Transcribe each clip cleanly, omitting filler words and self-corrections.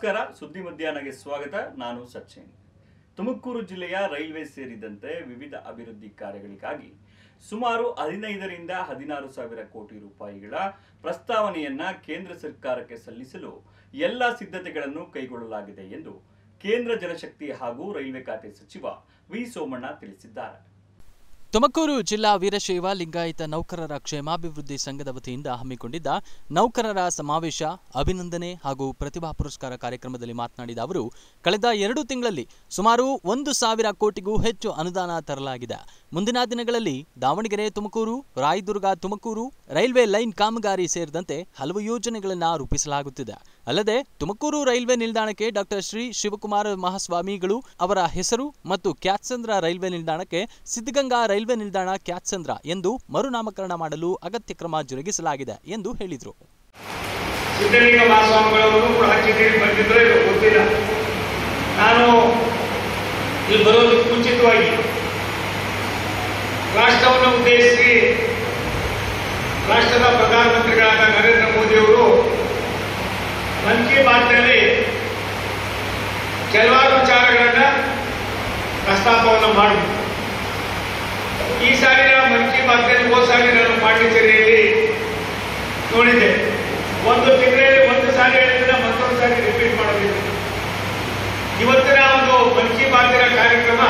ನಮಸ್ಕಾರ, ಸುದ್ದಿ ಮಧ್ಯಾಹ್ನಕ್ಕೆ ಸ್ವಾಗತ. ನಾನು ಸಚಿನ್. ತುಮಕೂರು ಜಿಲ್ಲೆಯ ರೈಲ್ವೆ ಸೇರಿದಂತೆ ವಿವಿಧ ಅಭಿವೃದ್ಧಿ ಕಾರ್ಯಗಳಿಗಾಗಿ ಸುಮಾರು 15 ರಿಂದ 16 ಸಾವಿರ ಕೋಟಿ ರೂಪಾಯಿಗಳ ಪ್ರಸ್ತಾವನೆಯನ್ನ ಕೇಂದ್ರ ಸರ್ಕಾರಕ್ಕೆ ಸಲ್ಲಿಸಲು ಎಲ್ಲ ಸಿದ್ಧತೆಗಳನ್ನು ಕೈಗೊಳ್ಳಲಾಗಿದೆ ಎಂದು ಕೇಂದ್ರ ಜಲಶಕ್ತಿ ಹಾಗೂ ರೈಲ್ವೆ ಖಾತೆ ಸಚಿವ ವಿ ಸೋಮಣ್ಣ ತಿಳಿಸಿದ್ದಾರೆ. ತುಮಕೂರು ಜಿಲ್ಲಾ ವೀರಶೈವ ಲಿಂಗಾಯತ ನೌಕರರ ಕ್ಷೇಮಾಭಿವೃದ್ಧಿ ಸಂಘದ ವತಿಯಿಂದ ಹಮ್ಮಿಕೊಂಡಿದ್ದ ನೌಕರರ ಸಮಾವೇಶ, ಅಭಿನಂದನೆ ಹಾಗೂ ಪ್ರತಿಭಾ ಪುರಸ್ಕಾರ ಕಾರ್ಯಕ್ರಮದಲ್ಲಿ ಮಾತನಾಡಿದ ಅವರು, ಕಳೆದ 2 ತಿಂಗಳಲ್ಲಿ ಸುಮಾರು 1,000 ಕೋಟಿಗೂ ಹೆಚ್ಚು ಅನುದಾನ ತರಲಾಗಿದೆ. ಮುಂದಿನ ದಿನಗಳಲ್ಲಿ ದಾವಣಗೆರೆ ತುಮಕೂರು, ರಾಯದುರ್ಗ ತುಮಕೂರು ರೈಲ್ವೆ ಲೈನ್ ಕಾಮಗಾರಿ ಸೇರಿದಂತೆ ಹಲವು ಯೋಜನೆಗಳನ್ನು ರೂಪಿಸಲಾಗುತ್ತಿದೆ. ಅಲ್ಲದೆ ತುಮಕೂರು ರೈಲ್ವೆ ನಿಲ್ದಾಣಕ್ಕೆ ಡಾಕ್ಟರ್ ಶ್ರೀ ಶಿವಕುಮಾರ ಮಹಾಸ್ವಾಮಿಗಳು ಅವರ ಹೆಸರು ಮತ್ತು ಕ್ಯಾತ್ಸಂದ್ರ ರೈಲ್ವೆ ನಿಲ್ದಾಣಕ್ಕೆ ಸಿದ್ಧಗಂಗಾ ರೈಲ್ವೆ ನಿಲ್ದಾಣ ಕ್ಯಾತ್ಸಂದ್ರ ಎಂದು ಮರುನಾಮಕರಣ ಮಾಡಲು ಅಗತ್ಯ ಕ್ರಮ ಜರುಗಿಸಲಾಗಿದೆ ಎಂದು ಹೇಳಿದರು. ಸಿದ್ಧಲಿಂಗ ಮಹಾಸ್ವಾಮಿಗಳವರು ಕೂಡ ಬಂದಿದ್ರೆ ಗೊತ್ತಿಲ್ಲ. ನಾನು ಇಲ್ಲಿ ಬರೋದಕ್ಕೆ ಮುಂಚಿತವಾಗಿ ರಾಷ್ಟ್ರವನ್ನು ಉದ್ದೇಶಿಸಿ ರಾಷ್ಟ್ರದ ಪ್ರಧಾನಮಂತ್ರಿಗಳಾದ ನರೇಂದ್ರ ಮೋದಿ ಅವರು ಮನ್ ಕಿ ಬಾತ್ನಲ್ಲಿ ಕೆಲವಾರು ವಿಚಾರಗಳನ್ನ ಪ್ರಸ್ತಾಪವನ್ನು ಮಾಡಿದ್ರು. ಈ ಸಾರಿನ ಮನ್ ಕಿ ಬಾತ್ನಲ್ಲಿ ಹೋದ ಸಾರಿ ನಾನು ಪಾಂಡಿಚೇರಿಯಲ್ಲಿ ನೋಡಿದ್ದೆ. ಒಂದು ತಿಂಗಳಲ್ಲಿ ಒಂದು ಸಾರಿ ಹೇಳಿದ್ರೆ ಮತ್ತೊಂದು ಸಾರಿ ರಿಪೀಟ್ ಮಾಡೋದಿಲ್ಲ. ಇವತ್ತಿನ ಒಂದು ಮನ್ ಕಿ ಬಾತಿನ ಕಾರ್ಯಕ್ರಮ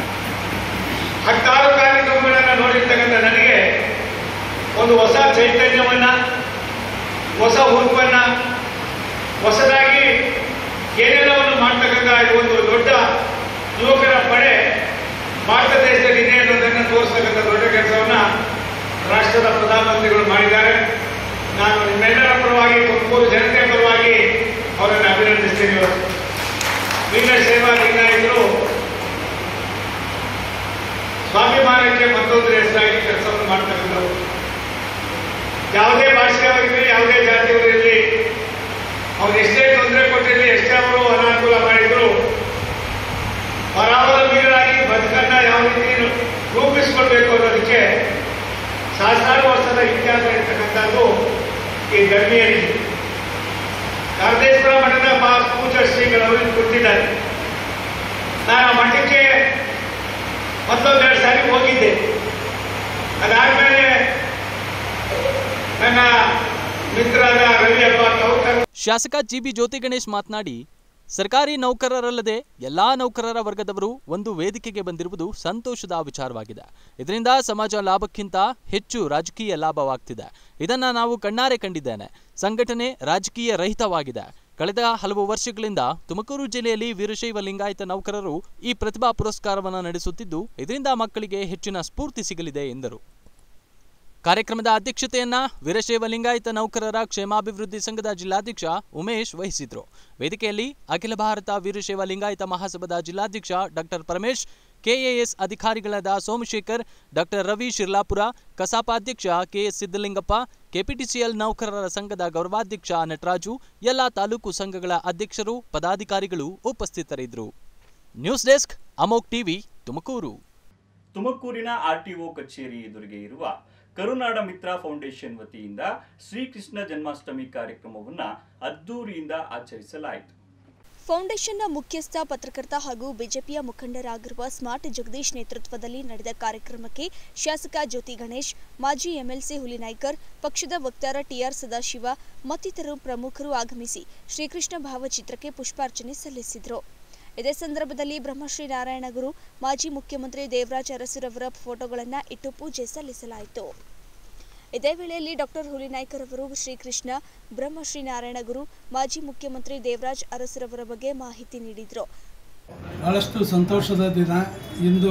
16 ಕಾರ್ಯಕ್ರಮಗಳನ್ನ ನೋಡಿರ್ತಕ್ಕಂಥ ನನಗೆ ಒಂದು ಹೊಸ ಚೈತನ್ಯವನ್ನ, ಹೊಸ ಹುರುಪನ್ನ, ಹೊಸದಾಗಿ ಏನೆಲ್ಲವನ್ನು ಮಾಡ್ತಕ್ಕಂಥ ಒಂದು ದೊಡ್ಡ ಯುವಕರ ಪಡೆ ಭಾರತ ದೇಶದಲ್ಲಿ ಇದೆ ಅನ್ನೋದನ್ನು ತೋರಿಸ್ತಕ್ಕಂಥ ದೊಡ್ಡ ಕೆಲಸವನ್ನ ರಾಷ್ಟ್ರದ ಪ್ರಧಾನಮಂತ್ರಿಗಳು ಮಾಡಿದ್ದಾರೆ. ನಾನು ನಿಮ್ಮೆಲ್ಲರ ಪರವಾಗಿ, ತುಮಕೂರು ಜನತೆಯ ಪರವಾಗಿ ಅವರನ್ನು ಅಭಿನಂದಿಸ್ತೇನೆ. ವೀರಶೈವ ಲಿಂಗಾಯತರು ಸ್ವಾಭಿಮಾನಕ್ಕೆ ಮತ್ತೊಂದು ಹೆಸರಾಗಿ ಕೆಲಸವನ್ನು ಮಾಡ್ತಕ್ಕಂಥವ್ರು. ಯಾವುದೇ ಭಾಷೆಯವರಿರಲಿ, ಯಾವುದೇ ಜಾತಿಯವರಿರಲಿ, ಅವ್ರು ಎಷ್ಟೇ ತೊಂದರೆ ಕೊಟ್ಟಿರಲಿ, ಎಷ್ಟೇ ಅವರು ಅನಾನುಕೂಲ ಮಾಡಿದ್ರು, ಪರಾವಲಂಬಿಗಳಾಗಿ ಬದುಕನ್ನ ಯಾವ ರೀತಿ ರೂಪಿಸಿಕೊಳ್ಬೇಕು ಅನ್ನೋದಕ್ಕೆ ಸಹಸ್ರಾರು ವರ್ಷದ ಇತಿಹಾಸ ಇರ್ತಕ್ಕಂಥದ್ದು ಈ ಧರ್ಮೀಯರಿಗೆ. ಕಾರದೇಶ್ವರ ಮಠದ ಪೂಜ್ಯ ಶ್ರೀಗಳವರು ಕೊಟ್ಟಿದ್ದಾರೆ. ನಾನು ಆ ಮಠಕ್ಕೆ ಮತ್ತೊಂದೆರಡು ಸಾರಿ ಹೋಗಿದ್ದೆ. ಅದಾದ್ಮೇಲೆ ನನ್ನ ಮಿತ್ರರಾದ ರವಿ ಹಬ್ಬ ಶಾಸಕ ಜಿಬಿ ಜ್ಯೋತಿ ಗಣೇಶ್ ಮಾತನಾಡಿ, ಸರ್ಕಾರಿ ನೌಕರರಲ್ಲದೆ ಎಲ್ಲಾ ನೌಕರರ ವರ್ಗದವರು ಒಂದು ವೇದಿಕೆಗೆ ಬಂದಿರುವುದು ಸಂತೋಷದ ವಿಚಾರವಾಗಿದೆ. ಇದರಿಂದ ಸಮಾಜ ಲಾಭಕ್ಕಿಂತ ಹೆಚ್ಚು ರಾಜಕೀಯ ಲಾಭವಾಗ್ತಿದೆ. ಇದನ್ನ ನಾವು ಕಣ್ಣಾರೆ ಕಂಡಿದ್ದೇನೆ. ಸಂಘಟನೆ ರಾಜಕೀಯ ರಹಿತವಾಗಿದೆ. ಕಳೆದ ಹಲವು ವರ್ಷಗಳಿಂದ ತುಮಕೂರು ಜಿಲ್ಲೆಯಲ್ಲಿ ವೀರಶೈವ ಲಿಂಗಾಯತ ನೌಕರರು ಈ ಪ್ರತಿಭಾ ಪುರಸ್ಕಾರವನ್ನು ನಡೆಸುತ್ತಿದ್ದು, ಇದರಿಂದ ಮಕ್ಕಳಿಗೆ ಹೆಚ್ಚಿನ ಸ್ಫೂರ್ತಿ ಸಿಗಲಿದೆ ಎಂದರು. ಕಾರ್ಯಕ್ರಮದ ಅಧ್ಯಕ್ಷತೆಯನ್ನ ವೀರಶೈವ ಲಿಂಗಾಯತ ನೌಕರರ ಕ್ಷೇಮಾಭಿವೃದ್ಧಿ ಸಂಘದ ಜಿಲ್ಲಾಧ್ಯಕ್ಷ ಉಮೇಶ್ ವಹಿಸಿದ್ರು. ವೇದಿಕೆಯಲ್ಲಿ ಅಖಿಲ ಭಾರತ ವೀರಶೈವ ಲಿಂಗಾಯತ ಮಹಾಸಭಾದ ಜಿಲ್ಲಾಧ್ಯಕ್ಷ ಡಾಕ್ಟರ್ ಪರಮೇಶ್, ಕೆಎಎಸ್ ಅಧಿಕಾರಿಗಳಾದ ಸೋಮಶೇಖರ್, ಡಾಕ್ಟರ್ ರವಿ ಶಿರ್ಲಾಪುರ, ಕಸಾಪ ಅಧ್ಯಕ್ಷ ಕೆಎಸ್ ಸಿದ್ದಲಿಂಗಪ್ಪ, ಕೆಪಿಟಿಸಿಎಲ್ ನೌಕರರ ಸಂಘದ ಗೌರವಾಧ್ಯಕ್ಷ ನಟರಾಜು, ಎಲ್ಲ ತಾಲೂಕು ಸಂಘಗಳ ಅಧ್ಯಕ್ಷರು, ಪದಾಧಿಕಾರಿಗಳು ಉಪಸ್ಥಿತರಿದ್ದರು. News desk, Amogh TV, Tumakuru. ತುಮಕೂರಿನ ಆರ್ಟಿಒ ಕಚೇರಿ ಎದುರಿಗೆ ಇರುವ ಕರುನಾಡ ಮಿತ್ರ ಫೌಂಡೇಶನ್ ವತಿಯಿಂದ ಶ್ರೀಕೃಷ್ಣ ಜನ್ಮಾಷ್ಟಮಿ ಕಾರ್ಯಕ್ರಮವನ್ನು ಅದ್ದೂರಿಯಿಂದ ಆಚರಿಸಲಾಯಿತು. ಫೌಂಡೇಶನ್ನ ಮುಖ್ಯಸ್ಥ, ಪತ್ರಕರ್ತ ಹಾಗೂ ಬಿಜೆಪಿಯ ಮುಖಂಡರಾಗಿರುವ ಸ್ಮಾರ್ಟ್ ಜಗದೀಶ್ ನೇತೃತ್ವದಲ್ಲಿ ನಡೆದ ಕಾರ್ಯಕ್ರಮಕ್ಕೆ ಶಾಸಕ ಜ್ಯೋತಿ ಗಣೇಶ್, ಮಾಜಿ ಎಂಎಲ್ಸಿ ಹುಲಿನಾಯ್ಕರ್, ಪಕ್ಷದ ವಕ್ತಾರ ಟಿಆರ್ ಸದಾಶಿವ ಮತ್ತಿತರರು ಪ್ರಮುಖರು ಆಗಮಿಸಿ ಶ್ರೀಕೃಷ್ಣ ಭಾವಚಿತ್ರಕ್ಕೆ ಪುಷ್ಪಾರ್ಚನೆ ಸಲ್ಲಿಸಿದರು. ಇದೇ ಸಂದರ್ಭದಲ್ಲಿ ಬ್ರಹ್ಮಶ್ರೀ ನಾರಾಯಣ ಗುರು, ಮಾಜಿ ಮುಖ್ಯಮಂತ್ರಿ ದೇವರಾಜ ಅರಸುರವರ ಫೋಟೋಗಳನ್ನು ಇಟ್ಟು ಪೂಜೆ ಸಲ್ಲಿಸಲಾಯಿತು. ಇದೇ ವೇಳೆಯಲ್ಲಿ ಡಾಕ್ಟರ್ ಹುಲಿನಾಯ್ಕರ್ ಅವರು ಶ್ರೀಕೃಷ್ಣ, ಬ್ರಹ್ಮಶ್ರೀ ನಾರಾಯಣ ಗುರು, ಮಾಜಿ ಮುಖ್ಯಮಂತ್ರಿ ದೇವರಾಜ್ ಅರಸುರವರ ಬಗ್ಗೆ ಮಾಹಿತಿ ನೀಡಿದರು. ಬಹಳಷ್ಟು ಸಂತೋಷದ ದಿನ ಇಂದು.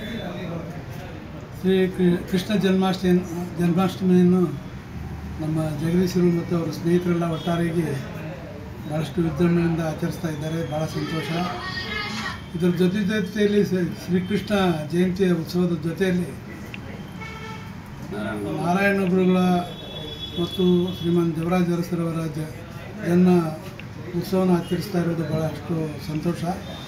ಶ್ರೀ ಕೃಷ್ಣ ಜನ್ಮಾಷ್ಟಮಿಯನ್ನು ನಮ್ಮ ಜಗದೀಶರು ಮತ್ತು ಅವರ ಸ್ನೇಹಿತರೆಲ್ಲ ಒಟ್ಟಾರೆಯಾಗಿ ಭಾಳಷ್ಟು ವಿಜೃಂಭಣೆಯಿಂದ ಆಚರಿಸ್ತಾ ಇದ್ದಾರೆ. ಭಾಳ ಸಂತೋಷ. ಇದರ ಜೊತೆಯಲ್ಲಿ ಶ್ರೀಕೃಷ್ಣ ಜಯಂತಿಯ ಉತ್ಸವದ ಜೊತೆಯಲ್ಲಿ ನಾರಾಯಣ ಗುರುಗಳ ಮತ್ತು ಶ್ರೀಮಾನ್ ದೇವರಾಜ ಅರಸರವರ ಜನ್ಮ ಉತ್ಸವನ ಆಚರಿಸ್ತಾ ಇರೋದು ಭಾಳಷ್ಟು ಸಂತೋಷ.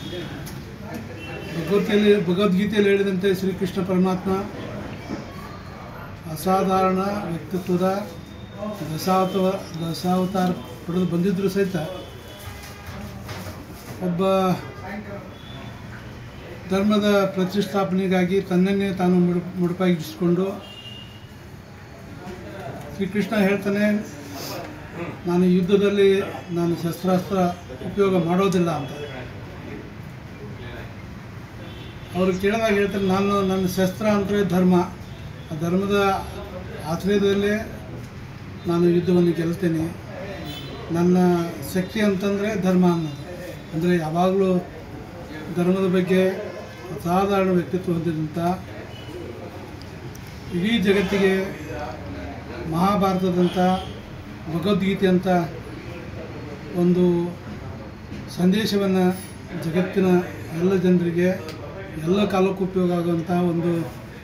ಭಗವದ್ಗೀತೆಯಲ್ಲಿ ಹೇಳಿದಂತೆ ಶ್ರೀಕೃಷ್ಣ ಪರಮಾತ್ಮ ಅಸಾಧಾರಣ ವ್ಯಕ್ತಿತ್ವದ ದಶಾವತಾರ ಪಡೆದು ಬಂದಿದ್ದರೂ ಸಹಿತ ಒಬ್ಬ ಧರ್ಮದ ಪ್ರತಿಷ್ಠಾಪನೆಗಾಗಿ ತನ್ನನ್ನೇ ತಾನು ಮುಡುಪಾಗಿಸಿಕೊಂಡು ಶ್ರೀಕೃಷ್ಣ ಹೇಳ್ತಾನೆ, ನಾನು ಯುದ್ಧದಲ್ಲಿ ನಾನು ಶಸ್ತ್ರಾಸ್ತ್ರ ಉಪಯೋಗ ಮಾಡೋದಿಲ್ಲ ಅಂತ. ಅವರು ಕೇಳಿದಾಗ ಹೇಳ್ತಾರೆ, ನನ್ನ ಶಸ್ತ್ರ ಅಂದರೆ ಧರ್ಮ, ಆ ಧರ್ಮದ ಆಶ್ರಯದಲ್ಲೇ ನಾನು ಯುದ್ಧವನ್ನು ಗೆಲ್ತೇನೆ. ನನ್ನ ಶಕ್ತಿ ಅಂತಂದರೆ ಧರ್ಮ ಅನ್ನೋದು. ಅಂದರೆ ಯಾವಾಗಲೂ ಧರ್ಮದ ಬಗ್ಗೆ ಅಸಾಧಾರಣ ವ್ಯಕ್ತಿತ್ವ ಹೊಂದಿದಂಥ, ಇಡೀ ಜಗತ್ತಿಗೆ ಮಹಾಭಾರತದಂಥ, ಭಗವದ್ಗೀತೆ ಅಂತ ಒಂದು ಸಂದೇಶವನ್ನು ಜಗತ್ತಿನ ಎಲ್ಲ ಜನರಿಗೆ ಎಲ್ಲ ಕಾಲಕ್ಕೂ ಉಪಯೋಗ ಆಗುವಂಥ ಒಂದು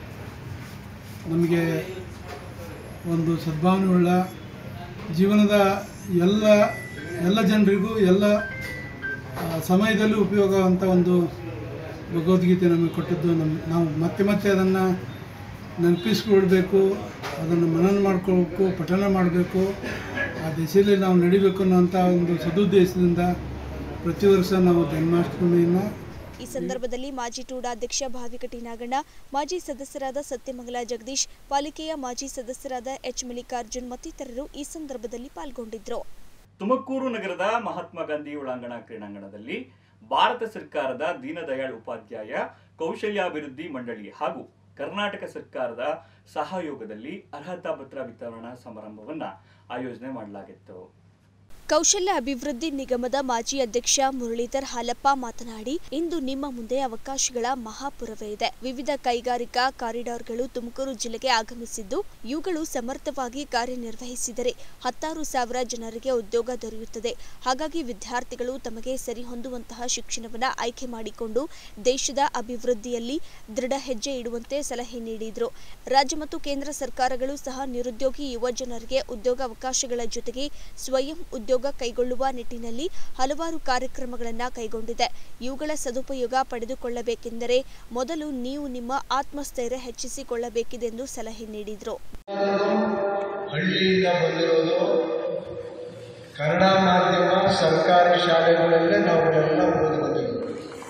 ನಮಗೆ ಒಂದು ಸದ್ಭಾವನೆಯುಳ್ಳ ಜೀವನದ ಎಲ್ಲ ಜನರಿಗೂ ಎಲ್ಲ ಸಮಯದಲ್ಲೂ ಉಪಯೋಗ ಆಗುವಂಥ ಒಂದು ಭಗವದ್ಗೀತೆ ನಮಗೆ ಕೊಟ್ಟಿದ್ದು. ನಾವು ಮತ್ತೆ ಅದನ್ನು ನೆನಪಿಸ್ಕೊಳ್ಬೇಕು, ಅದನ್ನು ಮನನ ಮಾಡ್ಕೊಳ್ಬೇಕು, ಪಠನ ಮಾಡಬೇಕು, ಆ ದಿಶೆಯಲ್ಲಿ ನಾವು ನಡಿಬೇಕು ಅನ್ನೋಂಥ ಒಂದು ಸದುದ್ದೇಶದಿಂದ ಪ್ರತಿ ವರ್ಷ ನಾವು ಜನ್ಮಾಷ್ಟಮಿಯನ್ನು. ಈ ಸಂದರ್ಭದಲ್ಲಿ ಮಾಜಿ ಟೂಡಾ ಅಧ್ಯಕ್ಷ ಭಾವಿಕಟಿ ನಾಗಣ್ಣ, ಮಾಜಿ ಸದಸ್ಯರಾದ ಸತ್ಯಮಂಗಲ ಜಗದೀಶ್, ಪಾಲಿಕೆಯ ಮಾಜಿ ಸದಸ್ಯರಾದ ಎಚ್ ಮಲ್ಲಿಕಾರ್ಜುನ್ ಮತ್ತಿತರರು ಈ ಸಂದರ್ಭದಲ್ಲಿ ಪಾಲ್ಗೊಂಡಿದ್ದರು. ತುಮಕೂರು ನಗರದ ಮಹಾತ್ಮ ಗಾಂಧಿ ಒಳಾಂಗಣ ಕ್ರೀಡಾಂಗಣದಲ್ಲಿ ಭಾರತ ಸರ್ಕಾರದ ದೀನದಯಾಳ್ ಉಪಾಧ್ಯಾಯ ಕೌಶಲ್ಯಾಭಿವೃದ್ಧಿ ಮಂಡಳಿ ಹಾಗೂ ಕರ್ನಾಟಕ ಸರ್ಕಾರದ ಸಹಯೋಗದಲ್ಲಿ ಅರ್ಹತಾ ಪತ್ರ ವಿತರಣಾ ಸಮಾರಂಭವನ್ನು ಆಯೋಜನೆ ಮಾಡಲಾಗಿತ್ತು. ಕೌಶಲ್ಯ ಅಭಿವೃದ್ಧಿ ನಿಗಮದ ಮಾಜಿ ಅಧ್ಯಕ್ಷ ಮುರಳೀಧರ್ ಹಾಲಪ್ಪ ಮಾತನಾಡಿ, ಇಂದು ನಿಮ್ಮ ಮುಂದೆ ಅವಕಾಶಗಳ ಮಹಾಪುರವೇ ಇದೆ. ವಿವಿಧ ಕೈಗಾರಿಕಾ ಕಾರಿಡಾರ್ಗಳು ತುಮಕೂರು ಜಿಲ್ಲೆಗೆ ಆಗಮಿಸಿದ್ದು, ಇವುಗಳು ಸಮರ್ಥವಾಗಿ ಕಾರ್ಯನಿರ್ವಹಿಸಿದರೆ 16,000 ಜನರಿಗೆ ಉದ್ಯೋಗ ದೊರೆಯುತ್ತದೆ. ಹಾಗಾಗಿ ವಿದ್ಯಾರ್ಥಿಗಳು ತಮಗೆ ಸರಿಹೊಂದುವಂತಹ ಶಿಕ್ಷಣವನ್ನು ಆಯ್ಕೆ ಮಾಡಿಕೊಂಡು ದೇಶದ ಅಭಿವೃದ್ಧಿಯಲ್ಲಿ ದೃಢ ಹೆಜ್ಜೆ ಇಡುವಂತೆ ಸಲಹೆ ನೀಡಿದರು. ರಾಜ್ಯ ಮತ್ತು ಕೇಂದ್ರ ಸರ್ಕಾರಗಳು ಸಹ ನಿರುದ್ಯೋಗಿ ಯುವ ಜನರಿಗೆ ಉದ್ಯೋಗಾವಕಾಶಗಳ ಜೊತೆಗೆ ಸ್ವಯಂ ಉದ್ಯೋಗ ಕೈಗೊಳ್ಳುವ ನಿಟ್ಟಿನಲ್ಲಿ ಹಲವಾರು ಕಾರ್ಯಕ್ರಮಗಳನ್ನು ಕೈಗೊಂಡಿದೆ. ಇವುಗಳ ಸದುಪಯೋಗ ಪಡೆದುಕೊಳ್ಳಬೇಕೆಂದರೆ ಮೊದಲು ನೀವು ನಿಮ್ಮ ಆತ್ಮಸ್ಥೈರ್ಯ ಹೆಚ್ಚಿಸಿಕೊಳ್ಳಬೇಕಿದೆ ಎಂದು ಸಲಹೆ ನೀಡಿದರು. ಹಳ್ಳಿಯಿಂದ ಬಂದಿರೋದು ಕನ್ನಡ ಮಾಧ್ಯಮ ಸರ್ಕಾರಿ ಶಾಲೆಗಳಲ್ಲೇ ನಾವೆಲ್ಲ ಓದಿರೋದು.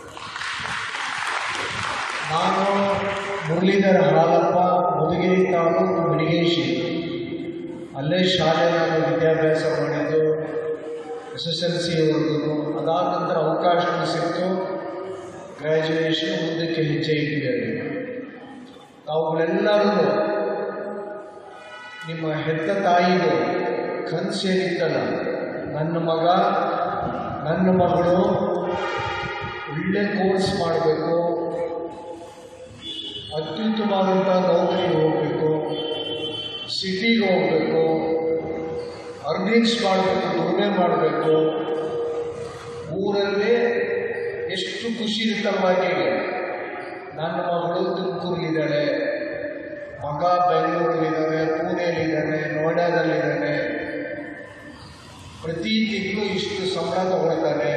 ನಾನು ಮುರಳೀಧರ ಹಾಲಪ್ಪ, ಮುದುಗೇರಿ ತಾಲೂಕು ಬಿಡಿಗೇಶಿ, ಅಲ್ಲೇ ಶಾಲೆ ನಾನು ವಿದ್ಯಾಭ್ಯಾಸ ಮಾಡಿದ್ದು SSLCವರೆಗೂ. ಅದಾದ ನಂತರ ಅವಕಾಶ ಸಿಕ್ತು, ಗ್ರ್ಯಾಜುಯೇಷನ್ ಮುಂದಕ್ಕೆ ಹೆಜ್ಜೆ ಇಟ್ಟಿದ್ದಾರೆ. ಅವುಗಳೆಲ್ಲರೂ ನಿಮ್ಮ ಹೆತ್ತ ತಾಯಿದು ಕನಸೇನಿತ್ತಲ್ಲ, ನನ್ನ ಮಗ ನನ್ನ ಮಗಳು ಒಳ್ಳೆ ಕೋರ್ಸ್ ಮಾಡಬೇಕು, ಅತ್ಯುತ್ತಮವಾದಂಥ ನೌಕರಿಗೆ ಹೋಗಬೇಕು, ಸಿಟಿಗೆ ಹೋಗಬೇಕು, ಅರ್ನಿಂಗ್ಸ್ ಮಾಡಬೇಕು, ದುಡಿಮೆ ಮಾಡಬೇಕು, ಊರಲ್ಲೇ ಎಷ್ಟು ಖುಷಿ ಇರ್ತಲ್ವಾಗಿ. ನನ್ನ ಮಗಳು ತುಮಕೂರಿಲಿದ್ದಾಳೆ, ಮಗ ಬೆಂಗಳೂರಲ್ಲಿದ್ದಾನೆ, ಪುಣೆಯಲ್ಲಿದ್ದಾನೆ, ನೋಯ್ಡಾದಲ್ಲಿದ್ದಾನೆ, ಪ್ರತಿ ತಿಂಗಳು ಇಷ್ಟು ಸಂಬಳ ತಗೊಳ್ತಾನೆ.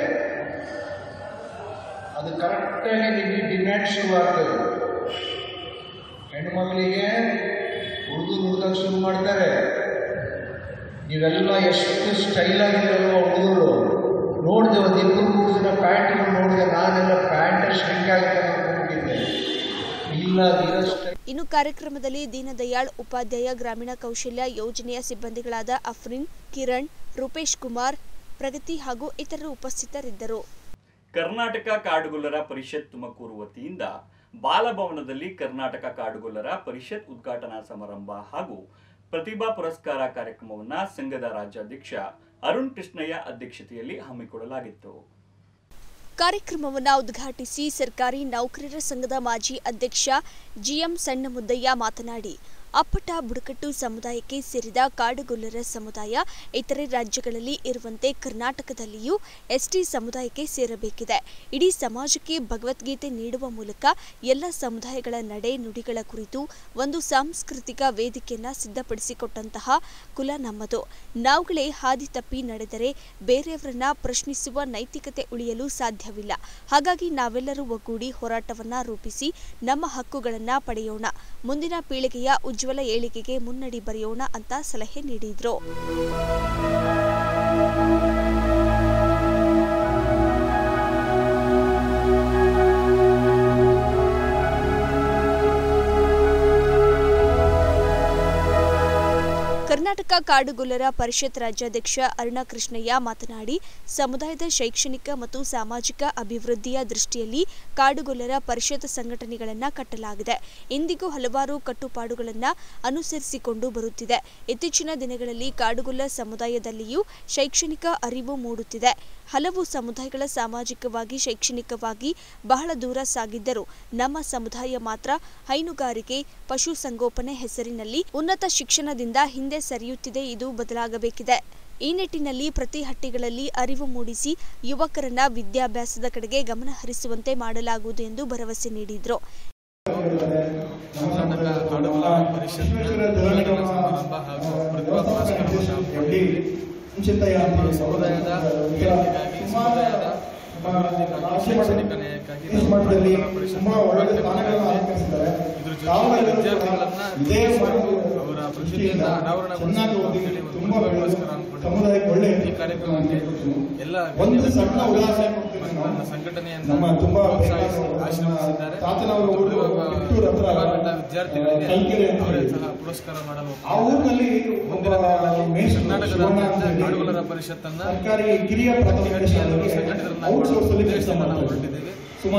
ಅದು ಕರೆಕ್ಟಾಗಿ ನಿಮಗೆ ಡಿಮ್ಯಾಂಡ್ ಶುರುವಾಗ್ತದೆ. ಹೆಣ್ಮಗಳಿಗೆ ಹುಡುಗರು ಶುರು ಮಾಡ್ತಾರೆ. ನೀವೆಲ್ಲ ಎಷ್ಟು ಸ್ಟೈಲ್ ಆಗಿದ್ದಾರೋ ಹುಡುಗರು ನೋಡಿದೆ, ಒಂದು 2-3 ದಿನ ಪ್ಯಾಂಟ್ಗಳು ನೋಡಿದೆ, ನಾನೆಲ್ಲ ಪ್ಯಾಂಟ್ ಶ್ರಿಂಕ್ ಆಗಿದೆ ಅನ್ಕೊಂಡಿದ್ದೆ. ಇಲ್ಲ, ಇನ್ನು ಕಾರ್ಯಕ್ರಮದಲ್ಲಿ ದೀನದಯಾಳ್ ಉಪಾಧ್ಯಾಯ ಗ್ರಾಮೀಣ ಕೌಶಲ್ಯ ಯೋಜನೆಯ ಸಿಬ್ಬಂದಿಗಳಾದ ಅಫ್ರಿನ್, ಕಿರಣ್, ರೂಪೇಶ್ ಕುಮಾರ್, ಪ್ರಗತಿ ಹಾಗೂ ಇತರರು ಉಪಸ್ಥಿತರಿದ್ದರು. ಕರ್ನಾಟಕ ಕಾಡುಗೊಲ್ಲರ ಪರಿಷತ್ ತುಮಕೂರು ವತಿಯಿಂದ ಬಾಲಭವನದಲ್ಲಿ ಕರ್ನಾಟಕ ಕಾಡುಗೊಲ್ಲರ ಪರಿಷತ್ ಉದ್ಘಾಟನಾ ಸಮಾರಂಭ ಹಾಗೂ ಪ್ರತಿಭಾ ಪುರಸ್ಕಾರ ಕಾರ್ಯಕ್ರಮವನ್ನು ಸಂಘದ ರಾಜ್ಯಾಧ್ಯಕ್ಷ ಅರುಣ್ ಕೃಷ್ಣಯ್ಯ ಅಧ್ಯಕ್ಷತೆಯಲ್ಲಿ ಹಮ್ಮಿಕೊಳ್ಳಲಾಗಿತ್ತು. ಕಾರ್ಯಕ್ರಮವನ್ನು ಉದ್ಘಾಟಿಸಿ ಸರ್ಕಾರಿ ನೌಕರರ ಸಂಘದ ಮಾಜಿ ಅಧ್ಯಕ್ಷ ಜಿಎಂ ಸಣ್ಣಮುದ್ದಯ್ಯ ಮಾತನಾಡಿ, ಅಪ್ಪಟ ಬುಡಕಟ್ಟು ಸಮುದಾಯಕ್ಕೆ ಸೇರಿದ ಕಾಡುಗೊಲ್ಲರ ಸಮುದಾಯ ಇತರೆ ರಾಜ್ಯಗಳಲ್ಲಿ ಇರುವಂತೆ ಕರ್ನಾಟಕದಲ್ಲಿಯೂ ಎಸ್ಟಿ ಸಮುದಾಯಕ್ಕೆ ಸೇರಬೇಕಿದೆ. ಇಡೀ ಸಮಾಜಕ್ಕೆ ಭಗವದ್ಗೀತೆ ನೀಡುವ ಮೂಲಕ ಎಲ್ಲ ಸಮುದಾಯಗಳ ನಡೆ ನುಡಿಗಳ ಕುರಿತು ಒಂದು ಸಾಂಸ್ಕೃತಿಕ ವೇದಿಕೆಯನ್ನು ಸಿದ್ಧಪಡಿಸಿಕೊಟ್ಟಂತಹ ಕುಲ ನಮ್ಮದು. ನಾವುಗಳೇ ಹಾದಿ ತಪ್ಪಿ ನಡೆದರೆ ಬೇರೆಯವರನ್ನ ಪ್ರಶ್ನಿಸುವ ನೈತಿಕತೆ ಉಳಿಯಲು ಸಾಧ್ಯವಿಲ್ಲ. ಹಾಗಾಗಿ ನಾವೆಲ್ಲರೂ ಒಗ್ಗೂಡಿ ಹೋರಾಟವನ್ನ ರೂಪಿಸಿ ನಮ್ಮ ಹಕ್ಕುಗಳನ್ನು ಪಡೆಯೋಣ, ಮುಂದಿನ ಪೀಳಿಗೆಯ ಉಜ್ವಲ ಏಳಿಗೆಗೆ ಮುನ್ನಡಿ ಬರೆಯೋಣ ಅಂತ ಸಲಹೆ ನೀಡಿದ್ರು. ಕರ್ನಾಟಕ ಕಾಡುಗೊಲ್ಲರ ಪರಿಷತ್ ರಾಜ್ಯಾಧ್ಯಕ್ಷ ಅರುಣಾ ಕೃಷ್ಣಯ್ಯ ಮಾತನಾಡಿ, ಸಮುದಾಯದ ಶೈಕ್ಷಣಿಕ ಮತ್ತು ಸಾಮಾಜಿಕ ಅಭಿವೃದ್ಧಿಯ ದೃಷ್ಟಿಯಲ್ಲಿ ಕಾಡುಗೊಲ್ಲರ ಪರಿಷತ್ ಸಂಘಟನೆಗಳನ್ನು ಕಟ್ಟಲಾಗಿದೆ. ಇಂದಿಗೂ ಹಲವಾರು ಕಟ್ಟುಪಾಡುಗಳನ್ನು ಅನುಸರಿಸಿಕೊಂಡು ಬರುತ್ತಿದೆ. ಇತ್ತೀಚಿನ ದಿನಗಳಲ್ಲಿ ಕಾಡುಗೊಲ್ಲ ಸಮುದಾಯದಲ್ಲಿಯೂ ಶೈಕ್ಷಣಿಕ ಅರಿವು ಮೂಡುತ್ತಿದೆ. ಹಲವು ಸಮುದಾಯಗಳ ಸಾಮಾಜಿಕವಾಗಿ, ಶೈಕ್ಷಣಿಕವಾಗಿ ಬಹಳ ದೂರ ಸಾಗಿದ್ದರೂ ನಮ್ಮ ಸಮುದಾಯ ಮಾತ್ರ ಹೈನುಗಾರಿಕೆ, ಪಶುಸಂಗೋಪನೆ ಹೆಸರಿನಲ್ಲಿ ಉನ್ನತ ಶಿಕ್ಷಣದಿಂದ ಹಿಂದೆ ಸರಿಯುತ್ತಿದೆ. ಇದು ಬದಲಾಗಬೇಕಿದೆ. ಈ ನಿಟ್ಟಿನಲ್ಲಿ ಪ್ರತಿ ಹಟ್ಟಿಗಳಲ್ಲಿ ಅರಿವು ಮೂಡಿಸಿ ಯುವಕರನ್ನ ವಿದ್ಯಾಭ್ಯಾಸದ ಕಡೆಗೆ ಗಮನ ಹರಿಸುವಂತೆ ಮಾಡಲಾಗುವುದು ಎಂದು ಭರವಸೆ ನೀಡಿದರು. ಸಮುದಾಯಕ್ಕೆ ಒಳ್ಳೆ ಈ ಕಾರ್ಯಕ್ರಮಕ್ಕೆ ಎಲ್ಲ ನನ್ನ ಸಂಘಟನೆಯನ್ನು ಪ್ರೋತ್ಸಾಹಿಸಿ ಆಶೀರ್ವದಿಸಿದ್ದಾರೆ. ವಿದ್ಯಾರ್ಥಿಗಳಿಗೆ ಸಹ ಪುರಸ್ಕಾರ ಮಾಡಲು ಮುಂದಿನ ದಿನಗಳಲ್ಲಿ ಕರ್ನಾಟಕದ ಕಾಡುಗೊಲ್ಲರ ಪರಿಷತ್ತನ್ನು ಸಂಘಟಿತರನ್ನಾಗಿ ಹೊರಟಿದ್ದೇವೆ.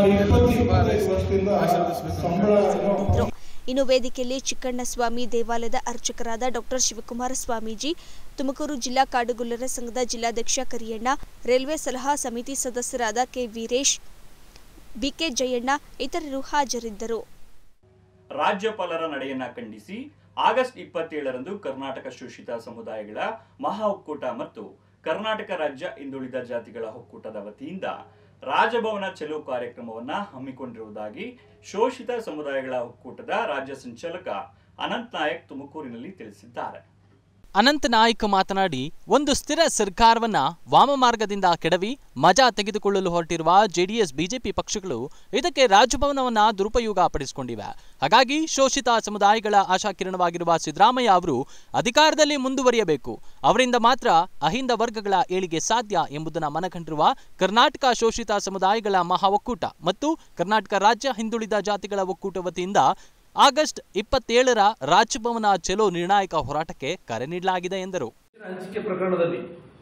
ಇನ್ನು ವೇದಿಕೆಯಲ್ಲಿ ಚಿಕ್ಕಣ್ಣಸ್ವಾಮಿ ದೇವಾಲಯದ ಅರ್ಚಕರಾದ ಡಾಕ್ಟರ್ ಶಿವಕುಮಾರ ಸ್ವಾಮೀಜಿ, ತುಮಕೂರು ಜಿಲ್ಲಾ ಕಾಡುಗೊಲ್ಲರ ಸಂಘದ ಜಿಲ್ಲಾಧ್ಯಕ್ಷ ಕರಿಯಣ್ಣ, ರೈಲ್ವೆ ಸಲಹಾ ಸಮಿತಿ ಸದಸ್ಯರಾದ ಕೆ ವೀರೇಶ್, ಬಿಕೆ ಜಯಣ್ಣ ಇತರರು ಹಾಜರಿದ್ದರು. ರಾಜ್ಯಪಾಲರ ನಡೆಯನ್ನ ಖಂಡಿಸಿ ಆಗಸ್ಟ್ 27ರಂದು ಕರ್ನಾಟಕ ಶೋಷಿತ ಸಮುದಾಯಗಳ ಮಹಾ ಒಕ್ಕೂಟ ಮತ್ತು ಕರ್ನಾಟಕ ರಾಜ್ಯ ಹಿಂದುಳಿದ ಜಾತಿಗಳ ಒಕ್ಕೂಟದ ವತಿಯಿಂದ ರಾಜಭವನ ಚಲೋ ಕಾರ್ಯಕ್ರಮವನ್ನು ಹಮ್ಮಿಕೊಂಡಿರುವುದಾಗಿ ಶೋಷಿತ ಸಮುದಾಯಗಳ ಒಕ್ಕೂಟದ ರಾಜ್ಯ ಸಂಚಾಲಕ ಅನಂತ್ ನಾಯಕ್ ತುಮಕೂರಿನಲ್ಲಿ ತಿಳಿಸಿದ್ದಾರೆ. ಅನಂತ್ ನಾಯ್ಕ್ ಮಾತನಾಡಿ, ಒಂದು ಸ್ಥಿರ ಸರ್ಕಾರವನ್ನ ವಾಮಮಾರ್ಗದಿಂದ ಕೆಡವಿ ಮಜಾ ತೆಗೆದುಕೊಳ್ಳಲು ಹೊರಟಿರುವ ಜೆಡಿಎಸ್ ಬಿಜೆಪಿ ಪಕ್ಷಗಳು ಇದಕ್ಕೆ ರಾಜಭವನವನ್ನ ದುರುಪಯೋಗ ಪಡಿಸಿಕೊಂಡಿವೆ. ಹಾಗಾಗಿ ಶೋಷಿತ ಸಮುದಾಯಗಳ ಆಶಾಕಿರಣವಾಗಿರುವ ಸಿದ್ದರಾಮಯ್ಯ ಅವರು ಅಧಿಕಾರದಲ್ಲಿ ಮುಂದುವರಿಯಬೇಕು. ಅವರಿಂದ ಮಾತ್ರ ಅಹಿಂದ ವರ್ಗಗಳ ಏಳಿಗೆ ಸಾಧ್ಯ ಎಂಬುದನ್ನು ಮನಗಂಡಿರುವ ಕರ್ನಾಟಕ ಶೋಷಿತ ಸಮುದಾಯಗಳ ಮಹಾ ಒಕ್ಕೂಟ ಮತ್ತು ಕರ್ನಾಟಕ ರಾಜ್ಯ ಹಿಂದುಳಿದ ಜಾತಿಗಳ ಒಕ್ಕೂಟ ವತಿಯಿಂದ ಆಗಸ್ಟ್ 27ರ ರಾಜಭವನ ಚಲೋ ನಿರ್ಣಾಯಕ ಹೋರಾಟಕ್ಕೆ ಕರೆ ನೀಡಲಾಗಿದೆ ಎಂದರು. ಹಂಚಿಕೆ ಪ್ರಕರಣದಲ್ಲಿ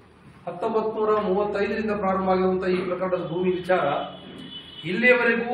1935ರಿಂದ ಪ್ರಾರಂಭವಾಗಿರುವಂತಹ ಈ ಪ್ರಕರಣದ ಭೂಮಿ ವಿಚಾರ ಇಲ್ಲಿಯವರೆಗೂ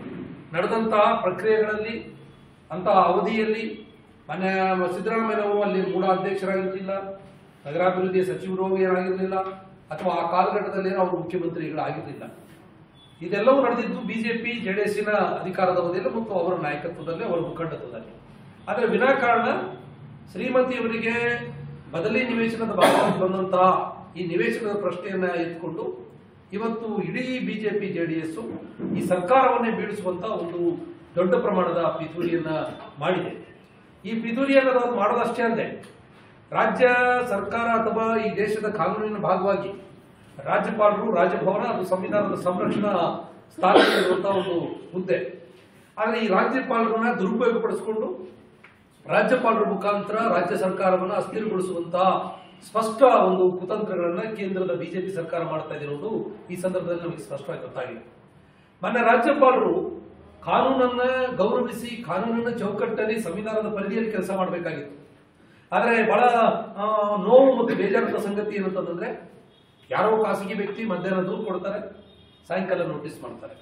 ನಡೆದಂತಹ ಪ್ರಕ್ರಿಯೆಗಳಲ್ಲಿ ಅಂತಹ ಅವಧಿಯಲ್ಲಿ ಮಾನ್ಯ ಸಿದ್ದರಾಮಯ್ಯನವರು ಅಲ್ಲಿ ಮೂಡ ಅಧ್ಯಕ್ಷರಾಗಿರಲಿಲ್ಲ, ನಗರಾಭಿವೃದ್ಧಿ ಸಚಿವರು ಏನಾಗಿರಲಿಲ್ಲ, ಅಥವಾ ಆ ಕಾಲಘಟ್ಟದಲ್ಲಿ ಅವರು ಮುಖ್ಯಮಂತ್ರಿಗಳಾಗಿರಲಿಲ್ಲ. ಇದೆಲ್ಲವೂ ನಡೆದಿದ್ದು ಬಿಜೆಪಿ ಜೆಡಿಎಸ್ನ ಅಧಿಕಾರದ ಅವಧಿಯಲ್ಲಿ ಮತ್ತು ಅವರ ನಾಯಕತ್ವದಲ್ಲಿ, ಅವರ ಮುಖಂಡತ್ವದಲ್ಲಿ. ಆದರೆ ವಿನಾಕಾರಣ ಶ್ರೀಮತಿಯವರಿಗೆ ಬದಲಿ ನಿವೇಶನದ ಭಾಗವಾಗಿ ಬಂದಂತಹ ಈ ನಿವೇಶನದ ಪ್ರಶ್ನೆಯನ್ನ ಎತ್ಕೊಂಡು ಇವತ್ತು ಇಡೀ ಬಿಜೆಪಿ ಜೆಡಿಎಸ್ ಈ ಸರ್ಕಾರವನ್ನೇ ಬೀಳಿಸುವಂತಹ ಒಂದು ದೊಡ್ಡ ಪ್ರಮಾಣದ ಪಿತೂರಿಯನ್ನ ಮಾಡಿದೆ. ಈ ಪಿತೂರಿಯನ್ನು ಮಾಡೋದಷ್ಟೇ ಅಲ್ಲದೆ ರಾಜ್ಯ ಸರ್ಕಾರ ಅಥವಾ ಈ ದೇಶದ ಕಾನೂನಿನ ಭಾಗವಾಗಿ ರಾಜ್ಯಪಾಲರು, ರಾಜಭವನ ಅದು ಸಂವಿಧಾನದ ಸಂರಕ್ಷಣಾ ಸ್ಥಾನದಲ್ಲಿರುವಂತಹ ಒಂದು ಹುದ್ದೆ. ಆದರೆ ಈ ರಾಜ್ಯಪಾಲರನ್ನ ದುರುಪಯೋಗಪಡಿಸಿಕೊಂಡು ರಾಜ್ಯಪಾಲರ ಮುಖಾಂತರ ರಾಜ್ಯ ಸರ್ಕಾರವನ್ನು ಅಸ್ಥಿರಗೊಳಿಸುವಂತಹ ಸ್ಪಷ್ಟ ಒಂದು ಕುತಂತ್ರಗಳನ್ನ ಕೇಂದ್ರದ ಬಿಜೆಪಿ ಸರ್ಕಾರ ಮಾಡ್ತಾ ಇರೋದು ಈ ಸಂದರ್ಭದಲ್ಲಿ ನಮಗೆ ಸ್ಪಷ್ಟವಾಗಿ ಗೊತ್ತಾಗಿದೆ. ಮೊನ್ನೆ ರಾಜ್ಯಪಾಲರು ಕಾನೂನನ್ನ ಗೌರವಿಸಿ ಕಾನೂನಿನ ಚೌಕಟ್ಟಲ್ಲಿ ಸಂವಿಧಾನದ ಪರಿಧಿಯಲ್ಲಿ ಕೆಲಸ ಮಾಡಬೇಕಾಗಿತ್ತು. ಆದರೆ ಬಹಳ ನೋವು ಮತ್ತು ಬೇಜಾರದ ಸಂಗತಿ ಏನಂತಂದ್ರೆ, ಯಾರೋ ಖಾಸಗಿ ವ್ಯಕ್ತಿ ಮಧ್ಯಾಹ್ನ ದೂರು ಕೊಡ್ತಾರೆ, ಸಾಯಂಕಾಲ ನೋಟಿಸ್ ಮಾಡ್ತಾರೆ.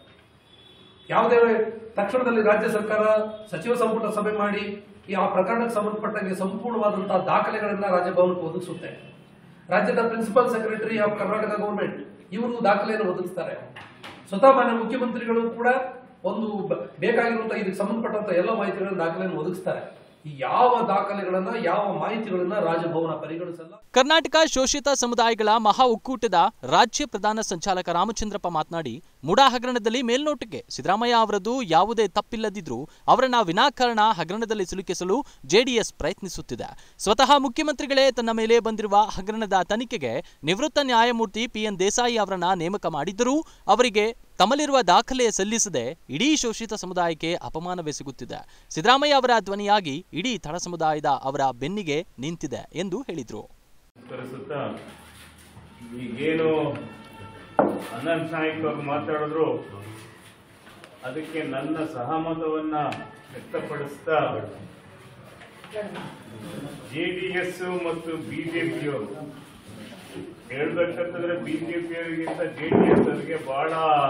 ಯಾವುದೇ ತಕ್ಷಣದಲ್ಲಿ ರಾಜ್ಯ ಸರ್ಕಾರ ಸಚಿವ ಸಂಪುಟ ಸಭೆ ಮಾಡಿ ಆ ಪ್ರಕರಣಕ್ಕೆ ಸಂಬಂಧಪಟ್ಟಂಗೆ ಸಂಪೂರ್ಣವಾದಂತಹ ದಾಖಲೆಗಳನ್ನ ರಾಜಭವನಕ್ಕೆ ಒದಗಿಸುತ್ತೆ. ರಾಜ್ಯದ principal secretary of Karnataka government ಇವರು ದಾಖಲೆಯನ್ನು ಒದಗಿಸ್ತಾರೆ. ಸ್ವತಃ ಮಾನ್ಯ ಮುಖ್ಯಮಂತ್ರಿಗಳು ಕೂಡ ಒಂದು ಬೇಕಾಗಿರುವಂತಹ ಇದಕ್ಕೆ ಸಂಬಂಧಪಟ್ಟಂತಹ ಎಲ್ಲ ಮಾಹಿತಿಗಳನ್ನು ದಾಖಲೆಯನ್ನು ಒದಗಿಸ್ತಾರೆ. ಯಾವ ದಾಖಲೆಗಳನ್ನ, ಯಾವ ಮಾಹಿತಿಗಳನ್ನ ರಾಜಭವನ ಪರಿಗಣಿಸಲ್ಲ. ಕರ್ನಾಟಕ ಶೋಷಿತ ಸಮುದಾಯಗಳ ಮಹಾ ಒಕ್ಕೂಟದ ರಾಜ್ಯ ಪ್ರಧಾನ ಸಂಚಾಲಕ ರಾಮಚಂದ್ರಪ್ಪ ಮಾತನಾಡಿ, ಮುಡಾ ಹಗರಣದಲ್ಲಿ ಮೇಲ್ನೋಟಕ್ಕೆ ಸಿದ್ದರಾಮಯ್ಯ ಅವರದ್ದು ಯಾವುದೇ ತಪ್ಪಿಲ್ಲದಿದ್ರೂ ಅವರನ್ನ ವಿನಾಕಾರಣ ಹಗರಣದಲ್ಲಿ ಸಿಲುಕಿಸಲು ಜೆಡಿಎಸ್ ಪ್ರಯತ್ನಿಸುತ್ತಿದೆ. ಸ್ವತಃ ಮುಖ್ಯಮಂತ್ರಿಗಳೇ ತನ್ನ ಮೇಲೆ ಬಂದಿರುವ ಹಗರಣದ ತನಿಖೆಗೆ ನಿವೃತ್ತ ನ್ಯಾಯಮೂರ್ತಿ PN ದೇಸಾಯಿ ಅವರನ್ನ ನೇಮಕ ಮಾಡಿದ್ದರೂ ಅವರಿಗೆ ತಮ್ಮಲ್ಲಿರುವ ದಾಖಲೆ ಸಲ್ಲಿಸದೆ ಇಡೀ ಶೋಷಿತ ಸಮುದಾಯಕ್ಕೆ ಅಪಮಾನವೆಸಗುತ್ತಿದೆ. ಸಿದ್ದರಾಮಯ್ಯ ಅವರ ಧ್ವನಿಯಾಗಿ ಇಡೀ ತಳ ಸಮುದಾಯದ ಅವರ ಬೆನ್ನಿಗೆ ನಿಂತಿದೆ ಎಂದು ಹೇಳಿದರು. ಈಗೇನು ಅನಂತ್ ನಾಯ್ಕ್ ಅವರು ಮಾತಾಡಿದ್ರು ಅದಕ್ಕೆ ನನ್ನ ಸಹಮತವನ್ನ ವ್ಯಕ್ತಪಡಿಸ್ತಾ JDS ಮತ್ತು ಬಿಜೆಪಿಯವರು ಹೇಳ್ಬೇಕಂತಂದ್ರೆ ಬಿಜೆಪಿಯವರಿಗಿಂತ JDS ಅವರಿಗೆ ಬಹಳ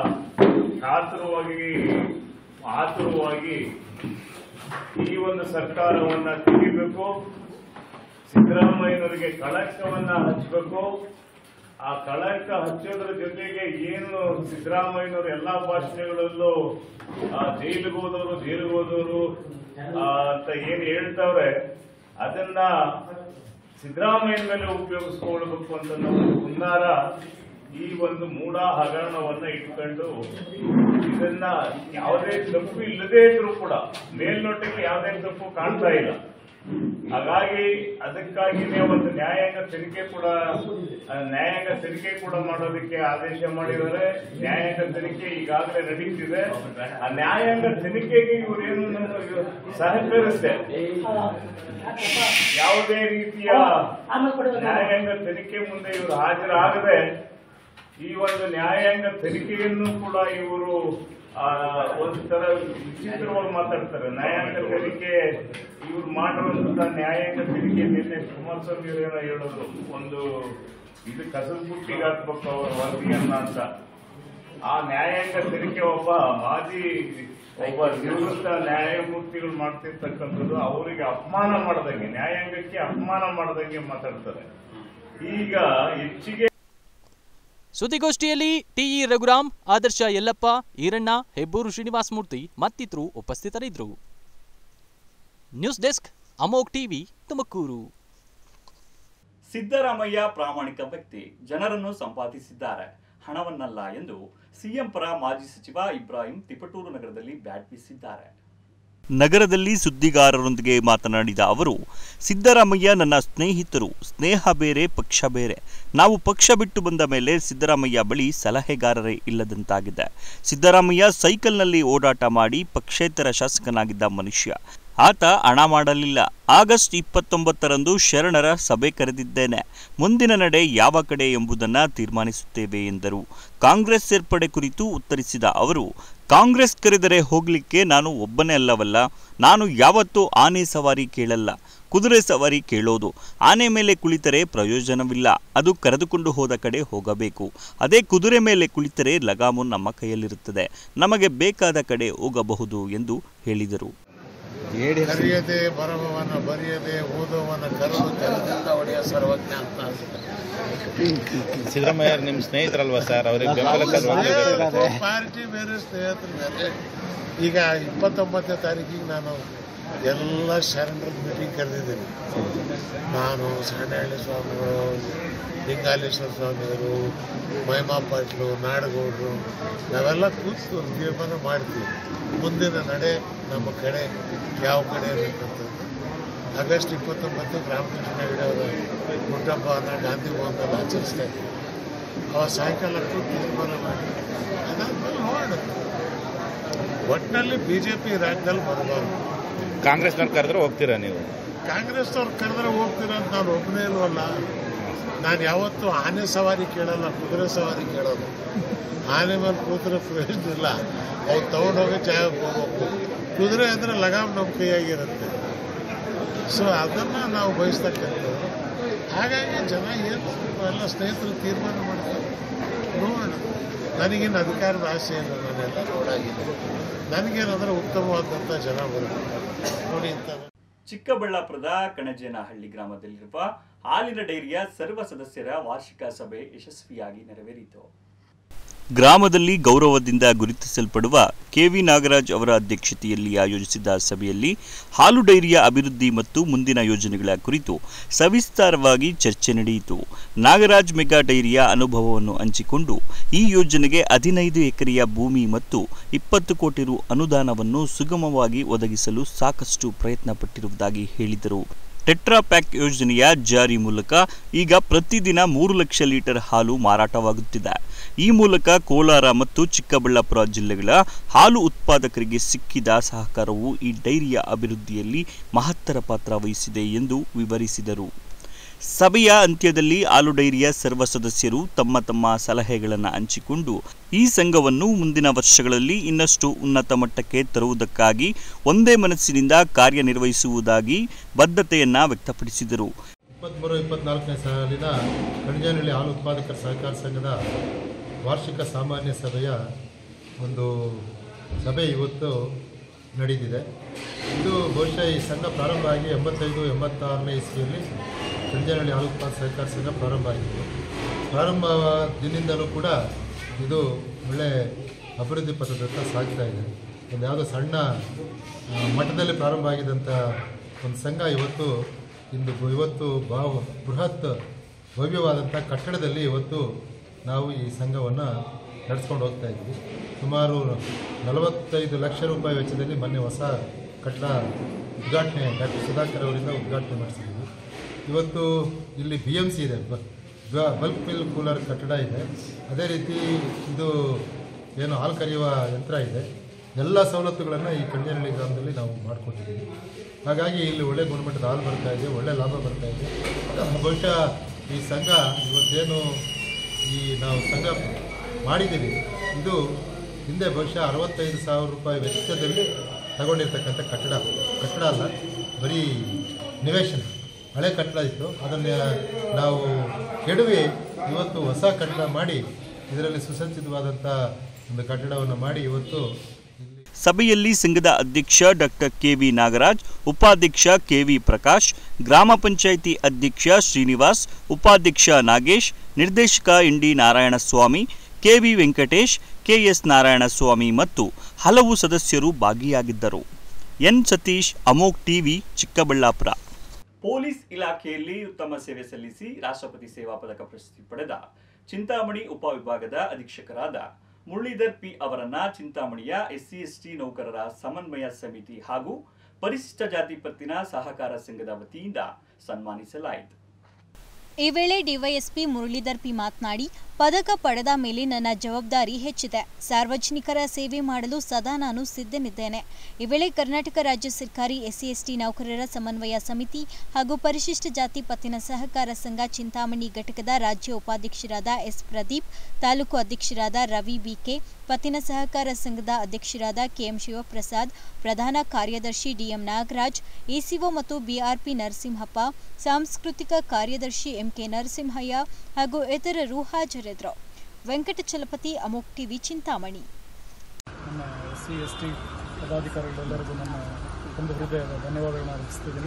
ಆತುರವಾಗಿ ಈ ಒಂದು ಸರ್ಕಾರವನ್ನ ತೆಗಿಬೇಕು, ಸಿದ್ದರಾಮಯ್ಯನವರಿಗೆ ಕಳಂಕವನ್ನ ಹಚ್ಚಬೇಕು. ಆ ಕಳಂಕ ಹಚ್ಚೋದ್ರ ಜೊತೆಗೆ ಏನು ಸಿದ್ದರಾಮಯ್ಯನವರು ಎಲ್ಲಾ ಭಾಷಣಗಳಲ್ಲೂ ಜೈಲಿಗೆ ಹೋದವರು ಅಂತ ಏನ್ ಹೇಳ್ತಾವ್ರೆ ಅದನ್ನ ಸಿದ್ದರಾಮಯ್ಯನ ಮೇಲೆ ಉಪಯೋಗಿಸ್ಕೊಳ್ಬೇಕು ಅಂತ ನಾವು ಹುನ್ನಾರ ಈ ಒಂದು ಮೂಢ ಹಗರಣವನ್ನ ಇಟ್ಕೊಂಡು ಇದನ್ನ ಯಾವುದೇ ತಪ್ಪು ಇಲ್ಲದೇ ಇದ್ರೂ ಕೂಡ ಮೇಲ್ನೋಟಕ್ಕೆ ಯಾವುದೇ ತಪ್ಪು ಕಾಣ್ತಾ ಇಲ್ಲ. ಹಾಗಾಗಿ ಅದಕ್ಕಾಗಿನೇ ಒಂದು ನ್ಯಾಯಾಂಗ ತನಿಖೆ ಕೂಡ ಮಾಡೋದಕ್ಕೆ ಆದೇಶ ಮಾಡಿದ್ದಾರೆ. ನ್ಯಾಯಾಂಗ ತನಿಖೆ ಈಗಾಗಲೇ ನಡೀತಿದೆ. ಆ ನ್ಯಾಯಾಂಗ ತನಿಖೆಗೆ ಇವರೇನು ಸಹಕರಿಸಿದೆ, ಯಾವುದೇ ರೀತಿಯ ನ್ಯಾಯಾಂಗ ತನಿಖೆ ಮುಂದೆ ಇವರು ಹಾಜರಾಗದೆ ಈ ಒಂದು ನ್ಯಾಯಾಂಗ ತನಿಖೆಯನ್ನು ಕೂಡ ಇವರು ಒಂಥರ ವಿಚಿತ್ರವಾಗಿ ಮಾತಾಡ್ತಾರೆ. ನ್ಯಾಯಾಂಗ ತನಿಖೆ ಇವ್ರು ಮಾಡಿರುವಂತಹ ನ್ಯಾಯಾಂಗ ತನಿಖೆ ನಿನ್ನೆ ಕುಮಾರಸ್ವಾಮಿ ಏನೋ ಹೇಳೋದು, ಒಂದು ಇದು ಕಸದ ಬುಟ್ಟಿಗೆ ಹಾಕ್ಬೇಕು ಅವರ ವರದಿಯನ್ನ ಅಂತ. ಆ ನ್ಯಾಯಾಂಗ ತನಿಖೆ ಒಬ್ಬ ನಿವೃತ್ತ ನ್ಯಾಯಮೂರ್ತಿಗಳು ಮಾಡ್ತಿರ್ತಕ್ಕಂಥದ್ದು ಅವರಿಗೆ ಅಪಮಾನ ಮಾಡದಂಗೆ, ನ್ಯಾಯಾಂಗಕ್ಕೆ ಅಪಮಾನ ಮಾಡದಂಗೆ ಮಾತಾಡ್ತಾರೆ. ಈಗ ಹೆಚ್ಚಿಗೆ ಸುದ್ದಿಗೋಷ್ಠಿಯಲ್ಲಿ ಟಿಇ ರಘುರಾಮ್, ಆದರ್ಶ ಯಲ್ಲಪ್ಪ, ಈರಣ್ಣ, ಹೆಬ್ಬೂರು ಶ್ರೀನಿವಾಸ ಮೂರ್ತಿ ಮತ್ತಿತರರು ಉಪಸ್ಥಿತರಿದ್ದರು. News desk, Amogh TV, Tumakuru. Siddaramaiah ಪ್ರಾಮಾಣಿಕ ವ್ಯಕ್ತಿ, ಜನರನ್ನು ಸಂಪಾದಿಸಿದ್ದಾರೆ, ಹಣವನ್ನಲ್ಲ ಎಂದು ಸಿಎಂ ಪರ ಮಾಜಿ ಸಚಿವ ಇಬ್ರಾಹಿಂ ತಿಪಟೂರು ನಗರದಲ್ಲಿ ಬ್ಯಾಟ್ ಬೀಸಿದ್ದಾರೆ. ನಗರದಲ್ಲಿ ಸುದ್ದಿಗಾರರೊಂದಿಗೆ ಮಾತನಾಡಿದ ಅವರು, ಸಿದ್ದರಾಮಯ್ಯ ನನ್ನ ಸ್ನೇಹಿತರು, ಸ್ನೇಹ ಬೇರೆ ಪಕ್ಷ ಬೇರೆ. ನಾವು ಪಕ್ಷ ಬಿಟ್ಟು ಬಂದ ಮೇಲೆ ಸಿದ್ದರಾಮಯ್ಯ ಬಳಿ ಸಲಹೆಗಾರರೇ ಇಲ್ಲದಂತಾಗಿದೆ. ಸಿದ್ದರಾಮಯ್ಯ ಸೈಕಲ್ನಲ್ಲಿ ಓಡಾಟ ಮಾಡಿ ಪಕ್ಷೇತರ ಶಾಸಕನಾಗಿದ್ದ ಮನುಷ್ಯ. ಆತ ಹಣ ಮಾಡಲಿಲ್ಲ. ಆಗಸ್ಟ್ 29ರಂದು ಶರಣರ ಸಭೆ ಕರೆದಿದ್ದೇನೆ. ಮುಂದಿನ ನಡೆ ಯಾವ ಕಡೆ ಎಂಬುದನ್ನು ತೀರ್ಮಾನಿಸುತ್ತೇವೆ ಎಂದರು. ಕಾಂಗ್ರೆಸ್ ಸೇರ್ಪಡೆ ಕುರಿತು ಉತ್ತರಿಸಿದ ಅವರು, ಕಾಂಗ್ರೆಸ್ ಕರೆದರೆ ಹೋಗ್ಲಿಕ್ಕೆ ನಾನು ಒಬ್ಬನೇ ಅಲ್ಲವಲ್ಲ. ನಾನು ಯಾವತ್ತೂ ಆನೆ ಸವಾರಿ ಕೇಳಲ್ಲ, ಕುದುರೆ ಸವಾರಿ ಕೇಳೋದು. ಆನೆ ಮೇಲೆ ಕುಳಿತರೆ ಪ್ರಯೋಜನವಿಲ್ಲ, ಅದು ಕರೆದುಕೊಂಡು ಹೋದ ಕಡೆ ಹೋಗಬೇಕು. ಅದೇ ಕುದುರೆ ಮೇಲೆ ಕುಳಿತರೆ ಲಗಾಮು ನಮ್ಮ ಕೈಯಲ್ಲಿರುತ್ತದೆ, ನಮಗೆ ಬೇಕಾದ ಕಡೆ ಹೋಗಬಹುದು ಎಂದು ಹೇಳಿದರು. ಕರೆಯದೆ ಬರವನ ಬರೆಯದೆ ಓದುವನ ಕರೆದು ಕೆಲದಿಂದ ಒಡೆಯ ಸರ್ವಜ್ಞ ಅಂತ ಸಿದ್ದರಾಮಯ್ಯ ನಿಮ್ಮ ಸ್ನೇಹಿತರಲ್ವಾ ಸರ್? ಅವ್ರಿಗೆ ಪಾರ್ಟಿ ಬೇರೆ, ಸ್ನೇಹಿತರು ಬೇರೆ. ಈಗ 29ನೇ ತಾರೀಕಿಗೆ ನಾನು ಎಲ್ಲ ಶರಣರ ಮೀಟಿಂಗ್ ಕರೆದಿದ್ದೀನಿ. ನಾನು ಸಣ್ಣಹಳ್ಳಿ ಸ್ವಾಮಿಗಳು, ಲಿಂಗಾಲೇಶ್ವರ ಸ್ವಾಮಿಗಳು, ಮಹಿಮಾ ಪಾಟ್ಲು, ನಾಡಗೌಡರು, ನಾವೆಲ್ಲ ಕೂತು ತೀರ್ಮಾನ ಮಾಡ್ತೀವಿ ಮುಂದಿನ ನಡೆ ನಮ್ಮ ಕಡೆ ಯಾವ ಕಡೆ ಇರಬೇಕಂತಂದು. ಆಗಸ್ಟ್ 29 ರಾಮಕೃಷ್ಣ ಹೆಗಡೆ ಅವರ ಹುಟ್ಟಹಬ್ಬವನ್ನು ಗಾಂಧಿ ಭವನದಲ್ಲಿ ಆಚರಿಸ್ತಾ ಇದ್ದೀವಿ. ಅವ ಸಾಯಂಕಾಲ ಕೂತು ತೀರ್ಮಾನ ಮಾಡಿ ಅದಾದ್ಮೇಲೆ ನೋಡೋಣ. ಒಟ್ಟಿನಲ್ಲಿ BJP ರಾಜ್ಯದಲ್ಲಿ ಬರಬಾರ್ದು. ಕಾಂಗ್ರೆಸ್ನವ್ರು ಕರೆದ್ರೆ ಹೋಗ್ತೀರಾ ನೀವು? ಕಾಂಗ್ರೆಸ್ನವ್ರು ಕರೆದ್ರೆ ಹೋಗ್ತೀರಾ ಅಂತ ನಾನು ಒಬ್ಬನೇ ಇಲ್ವಲ್ಲ. ನಾನು ಯಾವತ್ತೂ ಆನೆ ಸವಾರಿ ಕೇಳಲ್ಲ, ಕುದುರೆ ಸವಾರಿ ಕೇಳೋದು. ಆನೆ ಮೇಲೆ ಕೂತ್ರೆ ಪ್ರಯೋಜನ ಇಲ್ಲ, ಅವ್ರು ತಗೊಂಡೋಗಿ ಜಾಗಕ್ಕೆ ಹೋಗ್ಬೇಕು. ಕುದುರೆ ಅಂದರೆ ಲಗಾಮ್ ನಮ್ಮ ಕೈಯಾಗಿರುತ್ತೆ. ಸೊ ಅದನ್ನು ನಾವು ಬಯಸ್ತಕ್ಕಂಥದ್ದು. ಹಾಗಾಗಿ ಜನ ಏನು ಎಲ್ಲ ಸ್ನೇಹಿತರು ತೀರ್ಮಾನ ಮಾಡ್ತಾರೆ, ನೋಡೋಣ. ನನಗೇನು ಅಧಿಕಾರದ ಆಸೆ ಇಲ್ಲ, ನಾನೆಲ್ಲ ನೋಡಾಗಿದ್ದೀನಿ. ನನಗೇನಂದ್ರೆ ಉತ್ತಮವಾದಂಥ ಜನ ಬರುತ್ತೆ ನೋಡಿ. ಇಂಥ ಚಿಕ್ಕಬಳ್ಳಾಪುರದ ಕಣಜೇನಹಳ್ಳಿ ಗ್ರಾಮದಲ್ಲಿರುವ ಹಾಲಿನ ಡೈರಿಯ ಸರ್ವ ಸದಸ್ಯರ ವಾರ್ಷಿಕ ಸಭೆ ಯಶಸ್ವಿಯಾಗಿ ನೆರವೇರಿತು. ಗ್ರಾಮದಲ್ಲಿ ಗೌರವದಿಂದ ಗುರುತಿಸಲ್ಪಡುವ ಕೆವಿ ನಾಗರಾಜ್ ಅವರ ಅಧ್ಯಕ್ಷತೆಯಲ್ಲಿ ಆಯೋಜಿಸಿದ್ದ ಸಭೆಯಲ್ಲಿ ಹಾಲು ಡೈರಿಯ ಅಭಿವೃದ್ಧಿ ಮತ್ತು ಮುಂದಿನ ಯೋಜನೆಗಳ ಕುರಿತು ಸವಿಸ್ತಾರವಾಗಿ ಚರ್ಚೆ ನಡೆಯಿತು. ನಾಗರಾಜ್ ಮೆಗಾ ಡೈರಿಯ ಅನುಭವವನ್ನು ಹಂಚಿಕೊಂಡು ಈ ಯೋಜನೆಗೆ 15 ಎಕರೆಯ ಭೂಮಿ ಮತ್ತು 20 ಕೋಟಿ ರು ಅನುದಾನವನ್ನು ಸುಗಮವಾಗಿ ಒದಗಿಸಲು ಸಾಕಷ್ಟು ಪ್ರಯತ್ನ ಪಟ್ಟಿರುವುದಾಗಿ ಹೇಳಿದರು. ಟೆಟ್ರಾ ಪ್ಯಾಕ್ ಯೋಜನೆಯ ಜಾರಿ ಮೂಲಕ ಈಗ ಪ್ರತಿದಿನ 3 ಲಕ್ಷ ಲೀಟರ್ ಹಾಲು ಮಾರಾಟವಾಗುತ್ತಿದೆ. ಈ ಮೂಲಕ ಕೋಲಾರ ಮತ್ತು ಚಿಕ್ಕಬಳ್ಳಾಪುರ ಜಿಲ್ಲೆಗಳ ಹಾಲು ಉತ್ಪಾದಕರಿಗೆ ಸಿಕ್ಕಿದ ಸಹಕಾರವು ಈ ಡೈರಿಯ ಅಭಿವೃದ್ಧಿಯಲ್ಲಿ ಮಹತ್ತರ ಪಾತ್ರ ವಹಿಸಿದೆ ಎಂದು ವಿವರಿಸಿದರು. ಸಭೆಯ ಅಂತ್ಯದಲ್ಲಿ ಹಾಲು ಡೈರಿಯ ಸರ್ವ ಸದಸ್ಯರು ತಮ್ಮ ತಮ್ಮ ಸಲಹೆಗಳನ್ನು ಹಂಚಿಕೊಂಡು ಈ ಸಂಘವನ್ನು ಮುಂದಿನ ವರ್ಷಗಳಲ್ಲಿ ಇನ್ನಷ್ಟು ಉನ್ನತ ಮಟ್ಟಕ್ಕೆ ತರುವುದಕ್ಕಾಗಿ ಒಂದೇ ಮನಸ್ಸಿನಿಂದ ಕಾರ್ಯನಿರ್ವಹಿಸುವುದಾಗಿ ಬದ್ಧತೆಯನ್ನ ವ್ಯಕ್ತಪಡಿಸಿದರು. 23-24ನೇ ಸಾಲಿನ ಕಣಜನಹಳ್ಳಿ ಹಾಲು ಉತ್ಪಾದಕರ ಸಹಕಾರ ಸಂಘದ ವಾರ್ಷಿಕ ಸಾಮಾನ್ಯ ಸಭೆಯ ಒಂದು ಸಭೆ ಇವತ್ತು ನಡೆದಿದೆ. ಇದು ಬಹುಶಃ ಈ ಸಂಘ ಪ್ರಾರಂಭ ಆಗಿ 85-86ನೇ ಇಸ್ವಿಯಲ್ಲಿ ಕಣಜನಹಳ್ಳಿ ಹಾಲು ಉತ್ಪಾದಕ ಸಹಕಾರ ಸಂಘ ಪ್ರಾರಂಭ ಆಗಿತ್ತು. ಪ್ರಾರಂಭ ದಿನದಿಂದಲೂ ಕೂಡ ಇದು ಒಳ್ಳೆ ಅಭಿವೃದ್ಧಿ ಪಥದತ್ತ ಸಾಗ್ತಾ ಇದೆ. ಒಂದು ಯಾವುದೋ ಸಣ್ಣ ಮಟ್ಟದಲ್ಲಿ ಪ್ರಾರಂಭ ಆಗಿದ್ದಂಥ ಒಂದು ಸಂಘ ಇವತ್ತು ಬೃಹತ್ ಭವ್ಯವಾದಂಥ ಕಟ್ಟಡದಲ್ಲಿ ಇವತ್ತು ನಾವು ಈ ಸಂಘವನ್ನು ನಡೆಸ್ಕೊಂಡು ಹೋಗ್ತಾ ಇದ್ವಿ. ಸುಮಾರು 45 ಲಕ್ಷ ರೂಪಾಯಿ ವೆಚ್ಚದಲ್ಲಿ ಮೊನ್ನೆ ಹೊಸ ಕಟ್ಟಡ ಉದ್ಘಾಟನೆ ಡಾಕ್ಟರ್ ಸುಧಾಕರ್ ಅವರಿಂದ ಉದ್ಘಾಟನೆ ಮಾಡಿಸಿದ್ವಿ. ಇವತ್ತು ಇಲ್ಲಿ BMC ಇದೆ, ಬಲ್ಕ್ ಮಿಲ್ ಕೂಲರ್ ಕಟ್ಟಡ ಇದೆ. ಅದೇ ರೀತಿ ಇದು ಏನು ಹಾಲು ಕರೆಯುವ ಯಂತ್ರ ಇದೆ. ಎಲ್ಲ ಸವಲತ್ತುಗಳನ್ನು ಈ ಕಣಜನಹಳ್ಳಿ ಗ್ರಾಮದಲ್ಲಿ ನಾವು ಮಾಡಿಕೊಟ್ಟಿದ್ದೀವಿ. ಹಾಗಾಗಿ ಇಲ್ಲಿ ಒಳ್ಳೆ ಗುಣಮಟ್ಟದ ಹಾಲು ಬರ್ತಾ ಇದೆ, ಒಳ್ಳೆ ಲಾಭ ಬರ್ತಾ ಇದೆ. ಬಹುಶಃ ಈ ಸಂಘ ಇವತ್ತೇನು ನಾವು ಸಂಘ ಮಾಡಿದ್ದೀವಿ, ಇದು ಹಿಂದೆ ಬಹುಶಃ 65,000 ರೂಪಾಯಿ ವೆಚ್ಚದಲ್ಲಿ ತಗೊಂಡಿರ್ತಕ್ಕಂಥ ಕಟ್ಟಡ ಅಲ್ಲ, ಬರೀ ನಿವೇಶನ ಹಳೆ ಕಟ್ಟಡ ಇತ್ತು. ಅದನ್ನು ನಾವು ಕೆಡವಿ ಇವತ್ತು ಹೊಸ ಕಟ್ಟಡ ಮಾಡಿ ಇದರಲ್ಲಿ ಸುಸಜ್ಜಿತವಾದಂಥ ಒಂದು ಕಟ್ಟಡವನ್ನು ಮಾಡಿ ಇವತ್ತು ಸಭೆಯಲ್ಲಿ ಸಂಘದ ಅಧ್ಯಕ್ಷ ಡಾಕ್ಟರ್ KV ನಾಗರಾಜ್, ಉಪಾಧ್ಯಕ್ಷ KV ಪ್ರಕಾಶ್, ಗ್ರಾಮ ಪಂಚಾಯಿತಿ ಅಧ್ಯಕ್ಷ ಶ್ರೀನಿವಾಸ್, ಉಪಾಧ್ಯಕ್ಷ ನಾಗೇಶ್, ನಿರ್ದೇಶಕ ND Narayanaswamy, KV Venkatesh, KS Narayanaswamy ಮತ್ತು ಹಲವು ಸದಸ್ಯರು ಭಾಗಿಯಾಗಿದ್ದರು. N ಸತೀಶ್, ಅಮೋಕ್ ಟಿವಿ, ಚಿಕ್ಕಬಳ್ಳಾಪುರ. ಪೊಲೀಸ್ ಇಲಾಖೆಯಲ್ಲಿ ಉತ್ತಮ ಸೇವೆ ಸಲ್ಲಿಸಿ ರಾಷ್ಟ್ರಪತಿ ಸೇವಾ ಪದಕ ಪ್ರಶಸ್ತಿ ಪಡೆದ ಚಿಂತಾಮಣಿ ಉಪವಿಭಾಗದ ಅಧೀಕ್ಷಕರಾದ ಮುರಳೀಧರ್ P ಅವರನ್ನ ಚಿಂತಾಮಣಿಯ SC/ST ನೌಕರರ ಸಮನ್ವಯ ಸಮಿತಿ ಹಾಗೂ ಪರಿಶಿಷ್ಟ ಜಾತಿ ಪತ್ತಿನ ಸಹಕಾರ ಸಂಘದ ವತಿಯಿಂದ ಸನ್ಮಾನಿಸಲಾಯಿತು. ಈ ವೇಳೆ ಡಿವೈಎಸ್ಪಿ ಮುರಳೀಧರ್ P ಮಾತನಾಡಿ, ಪದಕ ಪಡೆದ ಮೇಲೆ ನನ್ನ ಜವಾಬ್ದಾರಿ ಹೆಚ್ಚಿದೆ. ಸಾರ್ವಜನಿಕರ ಸೇವೆ ಮಾಡಲು ಸದಾ ನಾನು ಸಿದ್ಧನಿದ್ದೇನೆ. ಈ ವೇಳೆ ಕರ್ನಾಟಕ ರಾಜ್ಯ ಸರ್ಕಾರಿ SC/ST ನೌಕರರ ಸಮನ್ವಯ ಸಮಿತಿ ಹಾಗೂ ಪರಿಶಿಷ್ಟ ಜಾತಿ ಪತ್ತಿನ ಸಹಕಾರ ಸಂಘ ಚಿಂತಾಮಣಿ ಘಟಕದ ರಾಜ್ಯ ಉಪಾಧ್ಯಕ್ಷರಾದ S ಪ್ರದೀಪ್, ತಾಲೂಕು ಅಧ್ಯಕ್ಷರಾದ ರವಿ BK, ಪತ್ತಿನ ಸಹಕಾರ ಸಂಘದ ಅಧ್ಯಕ್ಷರಾದ KM ಶಿವಪ್ರಸಾದ್, ಪ್ರಧಾನ ಕಾರ್ಯದರ್ಶಿ DM ನಾಗರಾಜ್, ECO ಮತ್ತು BRP ನರಸಿಂಹಪ್ಪ, ಸಾಂಸ್ಕೃತಿಕ ಕಾರ್ಯದರ್ಶಿ MK ನರಸಿಂಹಯ್ಯ ಹಾಗೂ ಇತರರು ಹಾಜರಿದ್ದರು. ವೆಂಕಟಚಲಪತಿ, ಅಮೋಕ್ ಟಿವಿ, ಚಿಂತಾಮಣಿ. ನಮ್ಮ SC/ST ಪದಾಧಿಕಾರಿಗಳೆಲ್ಲರಿಗೂ ನನ್ನ ಒಂದು ಹೃದಯದ ಧನ್ಯವಾದಗಳನ್ನು ಅರ್ಪಿಸ್ತಿದ್ದೀನಿ.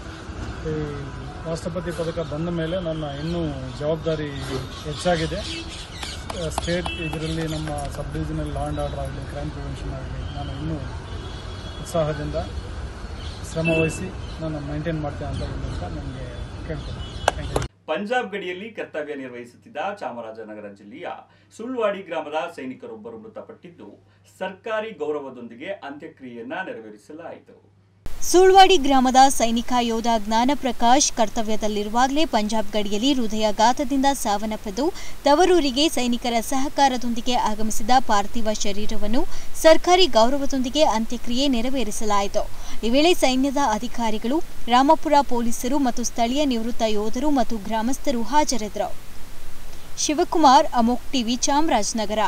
ಈ ರಾಷ್ಟ್ರಪತಿ ಪದಕ ಬಂದ ಮೇಲೆ ನನ್ನ ಇನ್ನೂ ಜವಾಬ್ದಾರಿ ಹೆಚ್ಚಾಗಿದೆ. ಸ್ಟೇಟ್ ಇದರಲ್ಲಿ ನಮ್ಮ sub divisional law and order ಆಗಲಿ, ಕ್ರೈಮ್ ಪ್ರಿವೆನ್ಷನ್ ಆಗಲಿ, ನಾನು ಇನ್ನೂ ಉತ್ಸಾಹದಿಂದ ಶ್ರಮವಹಿಸಿ ನಾನು ಮೇಂಟೈನ್ ಮಾಡ್ತೇನೆ ಅಂತ ನನಗೆ ಕೇಳ್ತೀನಿ. Thank you. ಪಂಜಾಬ್ ಗಡಿಯಲ್ಲಿ ಕರ್ತವ್ಯ ನಿರ್ವಹಿಸುತ್ತಿದ್ದ ಚಾಮರಾಜನಗರ ಜಿಲ್ಲೆಯ ಸುಳ್ವಾಡಿ ಗ್ರಾಮದ ಸೈನಿಕರೊಬ್ಬರು ಮೃತಪಟ್ಟಿದ್ದು, ಸರ್ಕಾರಿ ಗೌರವದೊಂದಿಗೆ ಅಂತ್ಯಕ್ರಿಯೆಯನ್ನ ನೆರವೇರಿಸಲಾಯಿತು. ಸುಳ್ವಾಡಿ ಗ್ರಾಮದ ಸೈನಿಕ ಯೋಧ ಜ್ಞಾನ ಪ್ರಕಾಶ್ ಕರ್ತವ್ಯದಲ್ಲಿರುವಾಗಲೇ ಪಂಜಾಬ್ ಗಡಿಯಲ್ಲಿ ಹೃದಯಾಘಾತದಿಂದ ಸಾವನ್ನಪ್ಪಿದ್ದು, ತವರೂರಿಗೆ ಸೈನಿಕರ ಸಹಕಾರದೊಂದಿಗೆ ಆಗಮಿಸಿದ ಪಾರ್ಥಿವ ಶರೀರವನ್ನು ಸರ್ಕಾರಿ ಗೌರವದೊಂದಿಗೆ ಅಂತ್ಯಕ್ರಿಯೆ ನೆರವೇರಿಸಲಾಯಿತು. ಈ ವೇಳೆ ಸೈನ್ಯದ ಅಧಿಕಾರಿಗಳು, ರಾಮಪುರ ಪೊಲೀಸರು ಮತ್ತು ಸ್ಥಳೀಯ ನಿವೃತ್ತ ಯೋಧರು ಮತ್ತು ಗ್ರಾಮಸ್ಥರು ಹಾಜರಿದ್ದರು. ಶಿವಕುಮಾರ್, ಅಮೋಕ್ ಟಿವಿ, ಚಾಮರಾಜನಗರ.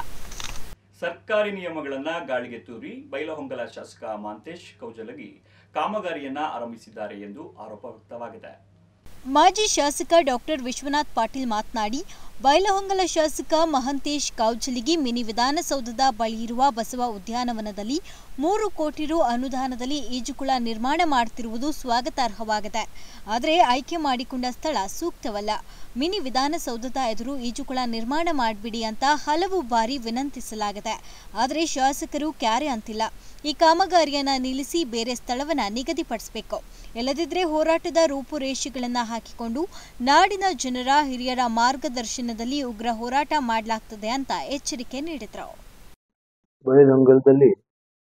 ಸರ್ಕಾರಿ ನಿಯಮಗಳನ್ನ ಗಾಳಿಗೆ ತೂರಿ ಬೈಲಹೊಂಗಲ ಶಾಸಕ ಮಾಂತೇಶ್ ಕೌಜಲಗಿ ಕಾಮಗಾರಿಯನ್ನ ಆರಂಭಿಸಿದ್ದಾರೆ ಎಂದು ಆರೋಪ ವ್ಯಕ್ತವಾಗಿದೆ. ಮಾಜಿ ಶಾಸಕ ಡಾಕ್ಟರ್ ವಿಶ್ವನಾಥ್ ಪಾಟೀಲ್ ಮಾತನಾಡಿ, ಬೈಲಹೊಂಗಲ ಶಾಸಕ ಮಹಂತೇಶ್ ಕೌಜಲಗಿ ಮಿನಿ ವಿಧಾನಸೌಧದ ಬಳಿ ಇರುವ ಬಸವ ಉದ್ಯಾನವನದಲ್ಲಿ 3 ಕೋಟಿ ರು ಅನುದಾನದಲ್ಲಿ ಈಜುಕೊಳ ನಿರ್ಮಾಣ ಮಾಡುತ್ತಿರುವುದು ಸ್ವಾಗತಾರ್ಹವಾಗಿದೆ. ಆದರೆ ಆಯ್ಕೆ ಮಾಡಿಕೊಂಡ ಸ್ಥಳ ಸೂಕ್ತವಲ್ಲ. ಮಿನಿ ವಿಧಾನಸೌಧದ ಎದುರು ಈಜುಕೊಳ ನಿರ್ಮಾಣ ಮಾಡಿಬಿಡಿ ಅಂತ ಹಲವು ಬಾರಿ ವಿನಂತಿಸಲಾಗಿದೆ. ಆದರೆ ಶಾಸಕರು ಕ್ಯಾರೆ ಅಂತಿಲ್ಲ. ಈ ಕಾಮಗಾರಿಯನ್ನ ನಿಲ್ಲಿಸಿ ಬೇರೆ ಸ್ಥಳವನ್ನ ನಿಗದಿಪಡಿಸಬೇಕು. ಇಲ್ಲದಿದ್ದರೆ ಹೋರಾಟದ ರೂಪುರೇಷೆಗಳನ್ನು ಹಾಕಿಕೊಂಡು ನಾಡಿನ ಜನರ ಹಿರಿಯರ ಮಾರ್ಗದರ್ಶನದಲ್ಲಿ ಉಗ್ರ ಹೋರಾಟ ಮಾಡಲಾಗ್ತದೆ ಅಂತ ಎಚ್ಚರಿಕೆ ನೀಡಿದರು. ಬೈಲಹೊಂಗಲದಲ್ಲಿ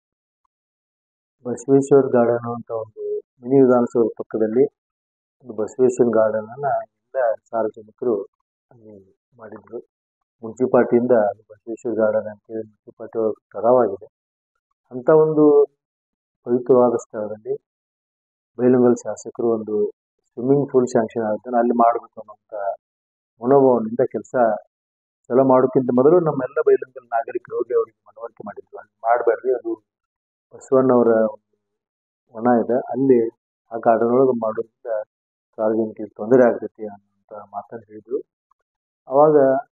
ಬಸವೇಶ್ವರ ಗಾರ್ಡನ್ ಅಂತ ಒಂದು ಮಿನಿ ವಿಧಾನಸೌಧ ಪಕ್ಕದಲ್ಲಿ ಒಂದು ಬಸವೇಶ್ವರ ಗಾರ್ಡನ್ ಅನ್ನ ಸಾರ್ವಜನಿಕರು ಮಾಡಿದ್ರು. ಮುನ್ಸಿಪಾಲ್ಟಿಯಿಂದ ಬಸವೇಶ್ವರ ಗಾರ್ಡನ್ ಅಂತೇಳಿ ಮುನ್ಸಿಪಾಲ್ಟಿ ತರವಾಗಿದೆ. ಅಂತ ಒಂದು ಪವಿತ್ರವಾದ ಸ್ಥಳದಲ್ಲಿ ಬೈಲಹೊಂಗಲ ಶಾಸಕರು ಒಂದು ಸ್ವಿಮ್ಮಿಂಗ್ ಪೂಲ್ ಸ್ಯಾಂಕ್ಷನ್ ಆಗುತ್ತೆ, ಅಲ್ಲಿ ಮಾಡಬೇಕು ಅನ್ನೋಂಥ ಮನೋಭಾವನೆಯಿಂದ ಕೆಲಸ ಚಲೋ ಮಾಡೋಕ್ಕಿಂತ ಮೊದಲು ನಮ್ಮೆಲ್ಲ ಬೈಲಹೊಂಗಲ ನಾಗರಿಕರು ಹೋಗಿ ಅವರಿಗೆ ಮನವರಿಕೆ ಮಾಡಿದ್ರು, ಅಲ್ಲಿ ಮಾಡಬೇಡ್ರಿ, ಅದು ಬಸವಣ್ಣವರ ವನ ಇದೆ, ಅಲ್ಲಿ ಆ ಗಾರ್ಡನ್ ಒಳಗೆ ಮಾಡೋದ್ರಿಂದ ಸಾರ್ವಜನಿಕರಿಗೆ ತೊಂದರೆ ಆಗ್ತೈತಿ ಅನ್ನೋಂಥ ಮಾತನ್ನು ಹೇಳಿದ್ರು. ಅವಾಗ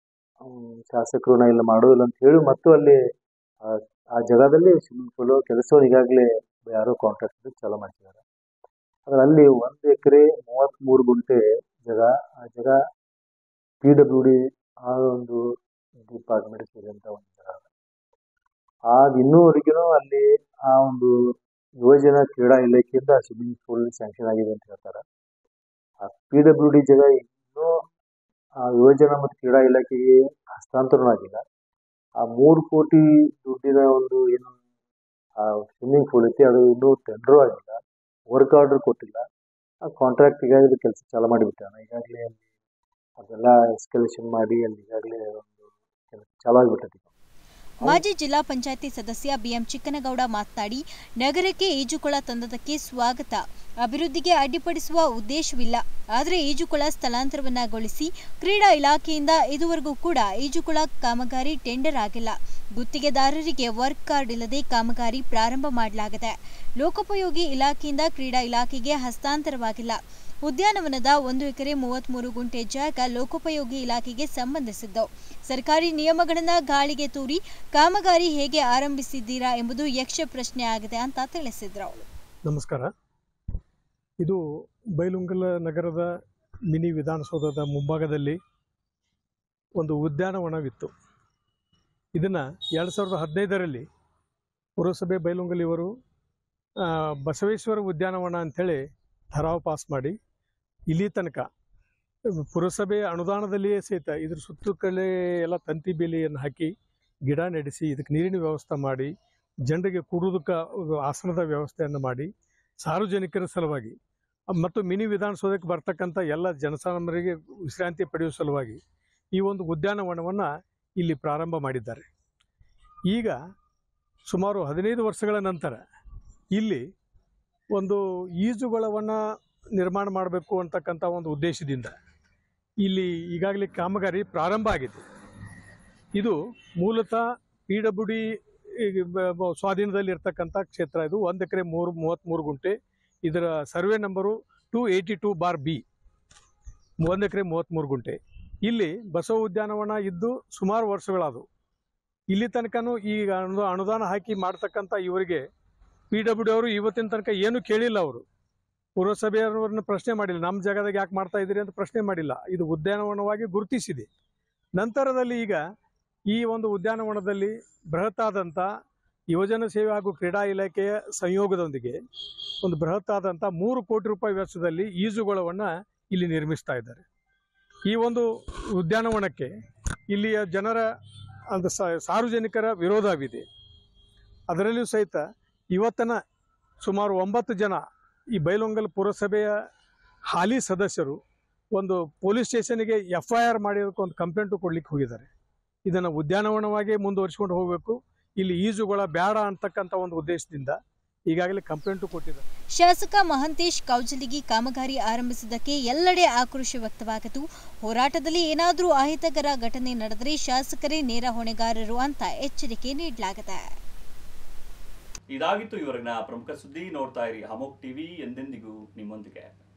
ಶಾಸಕರು ನಾ ಇಲ್ಲ ಮಾಡೋದಿಲ್ಲ ಅಂತ ಹೇಳಿ ಮತ್ತು ಅಲ್ಲಿ ಆ ಜಾಗದಲ್ಲಿ ಸ್ವಿಮ್ಮಿಂಗ್ ಪೂಲು ಕೆಲಸವನ್ನು ಈಗಾಗಲೇ ಯಾರೋ ಕಾಂಟ್ರಾಕ್ಟರ್ ಚಾಲೂ ಮಾಡ್ತಿದ್ದಾರೆ. ಆದರೆ ಅಲ್ಲಿ 1 ಎಕರೆ 33 ಗುಂಟೆ ಜಾಗ, ಆ ಜಾಗ PWD ಆ ಒಂದು ಡಿಪಾರ್ಟ್ಮೆಂಟ್ ಸೇರಿದಂಥ ಒಂದು ಜಾಗ. ಅದು ಇನ್ನೂವರೆಗೂ ಅಲ್ಲಿ ಆ ಒಂದು ಯುವಜನ ಕ್ರೀಡಾ ಇಲಾಖೆಯಿಂದ ಸ್ವಿಮ್ಮಿಂಗ್ ಪೂಲ್ ಸ್ಯಾಂಕ್ಷನ್ ಆಗಿದೆ ಅಂತ ಹೇಳ್ತಾರೆ. ಆ PWD ಜಾಗ ಇನ್ನೂ ಆ ಯುವಜನ ಮತ್ತು ಕ್ರೀಡಾ ಇಲಾಖೆಗೆ ಹಸ್ತಾಂತರನೂ ಆಗಿಲ್ಲ. ಆ 3 ಕೋಟಿ ದುಡ್ಡಿನ ಒಂದು ಏನು ಆ ಸ್ವಿಮ್ಮಿಂಗ್ ಪೂಲ್ ಐತಿ ಅದು ಇನ್ನೂ ಟೆಂಡರೂ ಆಗಿಲ್ಲ, ವರ್ಕ್ ಆರ್ಡರ್ ಕೊಟ್ಟಿಲ್ಲ. ಆ ಕಾಂಟ್ರಾಕ್ಟ್ ಈಗಾಗಲೇ ಕೆಲಸ ಚಾಲೂ ಮಾಡಿಬಿಟ್ಟಾನ. ಈಗಾಗಲೇ ಅಲ್ಲಿ ಅದೆಲ್ಲ ಎಸ್ಕಲೇಷನ್ ಮಾಡಿ ಅಲ್ಲಿ ಈಗಾಗಲೇ ಒಂದು ಕೆಲಸ ಚಾಲೂ ಆಗಿಬಿಟ್ಟೈತಿ. ಮಾಜಿ ಜಿಲ್ಲಾ ಪಂಚಾಯಿತಿ ಸದಸ್ಯ ಬಿಎಂ ಚಿಕ್ಕನಗೌಡ ಮಾತನಾಡಿ, ನಗರಕ್ಕೆ ಈಜುಕೊಳ ತಂದದಕ್ಕೆ ಸ್ವಾಗತ. ಅಭಿವೃದ್ಧಿಗೆ ಅಡ್ಡಿಪಡಿಸುವ ಉದ್ದೇಶವಿಲ್ಲ. ಆದರೆ ಈಜುಕೊಳ ಸ್ಥಳಾಂತರವನ್ನಗೊಳಿಸಿ ಕ್ರೀಡಾ ಇಲಾಖೆಯಿಂದ ಇದುವರೆಗೂ ಕೂಡ ಈಜುಕೊಳ ಕಾಮಗಾರಿ ಟೆಂಡರ್ ಆಗಿಲ್ಲ. ಗುತ್ತಿಗೆದಾರರಿಗೆ ವರ್ಕ್ ಕಾರ್ಡ್ ಇಲ್ಲದೆ ಕಾಮಗಾರಿ ಪ್ರಾರಂಭ ಮಾಡಲಾಗಿದೆ. ಲೋಕೋಪಯೋಗಿ ಇಲಾಖೆಯಿಂದ ಕ್ರೀಡಾ ಇಲಾಖೆಗೆ ಹಸ್ತಾಂತರವಾಗಿಲ್ಲ. ಉದ್ಯಾನವನದ 1 ಎಕರೆ 33 ಗುಂಟೆ ಜಾಗ ಲೋಕೋಪಯೋಗಿ ಇಲಾಖೆಗೆ ಸಂಬಂಧಿಸಿದ್ದು. ಸರ್ಕಾರಿ ನಿಯಮಗಳನ್ನು ಗಾಳಿಗೆ ತೂರಿ ಕಾಮಗಾರಿ ಹೇಗೆ ಆರಂಭಿಸಿದ್ದೀರಾ ಎಂಬುದು ಯಕ್ಷ ಪ್ರಶ್ನೆ ಆಗಿದೆ ಅಂತ ತಿಳಿಸಿದ್ರು. ನಮಸ್ಕಾರ. ಇದು ಬೈಲಹೊಂಗಲ ನಗರದ ಮಿನಿ ವಿಧಾನಸೌಧದ ಮುಂಭಾಗದಲ್ಲಿ ಒಂದು ಉದ್ಯಾನವನವಿತ್ತು. ಇದನ್ನು 2015ರಲ್ಲಿ ಪುರಸಭೆ ಬೈಲಹೊಂಗಲ ಇವರು ಬಸವೇಶ್ವರ ಉದ್ಯಾನವನ ಅಂಥೇಳಿ ಠರಾವು ಪಾಸ್ ಮಾಡಿ ಇಲ್ಲಿ ತನಕ ಪುರಸಭೆ ಅನುದಾನದಲ್ಲಿಯೇ ಸಹಿತ ಇದ್ರ ಸುತ್ತಲೇ ಎಲ್ಲ ತಂತಿ ಬೇಲಿಯನ್ನು ಹಾಕಿ ಗಿಡ ನೆಡೆಸಿ ಇದಕ್ಕೆ ನೀರಿನ ವ್ಯವಸ್ಥೆ ಮಾಡಿ ಜನರಿಗೆ ಕೂಡುವುದಕ್ಕೆ ಆಸನದ ವ್ಯವಸ್ಥೆಯನ್ನು ಮಾಡಿ ಸಾರ್ವಜನಿಕರ ಸಲುವಾಗಿ ಮತ್ತು ಮಿನಿ ವಿಧಾನಸೌಧಕ್ಕೆ ಬರ್ತಕ್ಕಂಥ ಎಲ್ಲ ಜನಸಾಮಾನ್ಯರಿಗೆ ವಿಶ್ರಾಂತಿ ಪಡೆಯುವ ಸಲುವಾಗಿ ಈ ಒಂದು ಉದ್ಯಾನವನವನ್ನು ಇಲ್ಲಿ ಪ್ರಾರಂಭ ಮಾಡಿದ್ದಾರೆ. ಈಗ ಸುಮಾರು 15 ವರ್ಷಗಳ ನಂತರ ಇಲ್ಲಿ ಒಂದು ಈಜುಗೊಳವನ್ನು ನಿರ್ಮಾಣ ಮಾಡಬೇಕು ಅಂತಕ್ಕಂಥ ಒಂದು ಉದ್ದೇಶದಿಂದ ಇಲ್ಲಿ ಈಗಾಗಲೇ ಕಾಮಗಾರಿ ಪ್ರಾರಂಭ ಆಗಿದೆ. ಇದು ಮೂಲತಃ PWD ಸ್ವಾಧೀನದಲ್ಲಿ ಇರ್ತಕ್ಕಂಥ ಕ್ಷೇತ್ರ. ಇದು 1 ಎಕರೆ 33 ಗುಂಟೆ. ಇದರ ಸರ್ವೆ ನಂಬರು 282/B, 1 ಎಕರೆ 33 ಗುಂಟೆ. ಇಲ್ಲಿ ಬಸವ ಉದ್ಯಾನವನ ಇದ್ದು ಸುಮಾರು ವರ್ಷಗಳಾದವು. ಇಲ್ಲಿ ತನಕನೂ ಈಗ ಅನುದಾನ ಹಾಕಿ ಮಾಡ್ತಕ್ಕಂಥ ಇವರಿಗೆ PWD ಅವರು ಇವತ್ತಿನ ತನಕ ಏನು ಕೇಳಿಲ್ಲ. ಅವರು ಪುರಸಭೆಯವರನ್ನು ಪ್ರಶ್ನೆ ಮಾಡಿಲ್ಲ, ನಮ್ಮ ಜಾಗದಾಗ ಯಾಕೆ ಮಾಡ್ತಾ ಇದ್ದೀರಿ ಅಂತ ಪ್ರಶ್ನೆ ಮಾಡಿಲ್ಲ. ಇದು ಉದ್ಯಾನವನವಾಗಿ ಗುರುತಿಸಿದೆ. ನಂತರದಲ್ಲಿ ಈಗ ಈ ಒಂದು ಉದ್ಯಾನವನದಲ್ಲಿ ಬೃಹತ್ತಾದಂಥ ಯುವಜನ ಸೇವೆ ಹಾಗೂ ಕ್ರೀಡಾ ಇಲಾಖೆಯ ಸಂಯೋಗದೊಂದಿಗೆ ಒಂದು ಬೃಹತ್ತಾದಂಥ 3 ಕೋಟಿ ರೂಪಾಯಿ ವೆಚ್ಚದಲ್ಲಿ ಈಜುಗೊಳವನ್ನು ಇಲ್ಲಿ ನಿರ್ಮಿಸ್ತಾ ಇದ್ದಾರೆ. ಈ ಒಂದು ಉದ್ಯಾನವನಕ್ಕೆ ಇಲ್ಲಿಯ ಜನರ ಒಂದು ಸಾರ್ವಜನಿಕರ ವಿರೋಧವಿದೆ. ಅದರಲ್ಲಿಯೂ ಸಹಿತ ಇವತ್ತಿನ ಸುಮಾರು 9 ಜನ ಈ ಬೈಲಹೊಂಗಲ ಪುರಸಭೆಯ ಹಾಲಿ ಸದಸ್ಯರು ಒಂದು ಪೊಲೀಸ್ ಸ್ಟೇಷನ್ಗೆ FIR ಮಾಡಿರೋದಕ್ಕೆ ಒಂದು ಕಂಪ್ಲೇಂಟು ಕೊಡ್ಲಿಕ್ಕೆ ಹೋಗಿದ್ದಾರೆ. ಇದನ್ನು ಉದ್ಯಾನವನವಾಗಿ ಮುಂದುವರಿಸಿಕೊಂಡು ಹೋಗಬೇಕು, ಇಲ್ಲಿ ಈಜುಗೊಳ ಬೇಡ ಅಂತಕ್ಕಂಥ ಒಂದು ಉದ್ದೇಶದಿಂದ ಈಗಾಗಲೇ ಕಂಪ್ಲೇಂಟು ಕೊಟ್ಟಿದ್ದಾರೆ. ಶಾಸಕ ಮಹಂತೇಶ್ ಕೌಜಲಗಿ ಕಾಮಗಾರಿ ಆರಂಭಿಸಿದ್ದಕ್ಕೆ ಎಲ್ಲೆಡೆ ಆಕ್ರೋಶ ವ್ಯಕ್ತವಾಗಿತ್ತು. ಹೋರಾಟದಲ್ಲಿ ಏನಾದರೂ ಅಹಿತಕರ ಘಟನೆ ನಡೆದರೆ ಶಾಸಕರೇ ನೇರ ಹೊಣೆಗಾರರು ಅಂತ ಎಚ್ಚರಿಕೆ ನೀಡಲಾಗಿದೆ. ಇದಾಗಿತ್ತು ಇವರಿನ ಪ್ರಮುಖ ಸುದ್ದಿ. ನೋಡ್ತಾ ಇರಿ ಅಮೋಕ್ ಟಿವಿ, ಎಂದೆಂದಿಗೂ ನಿಮ್ಮೊಂದಿಗೆ.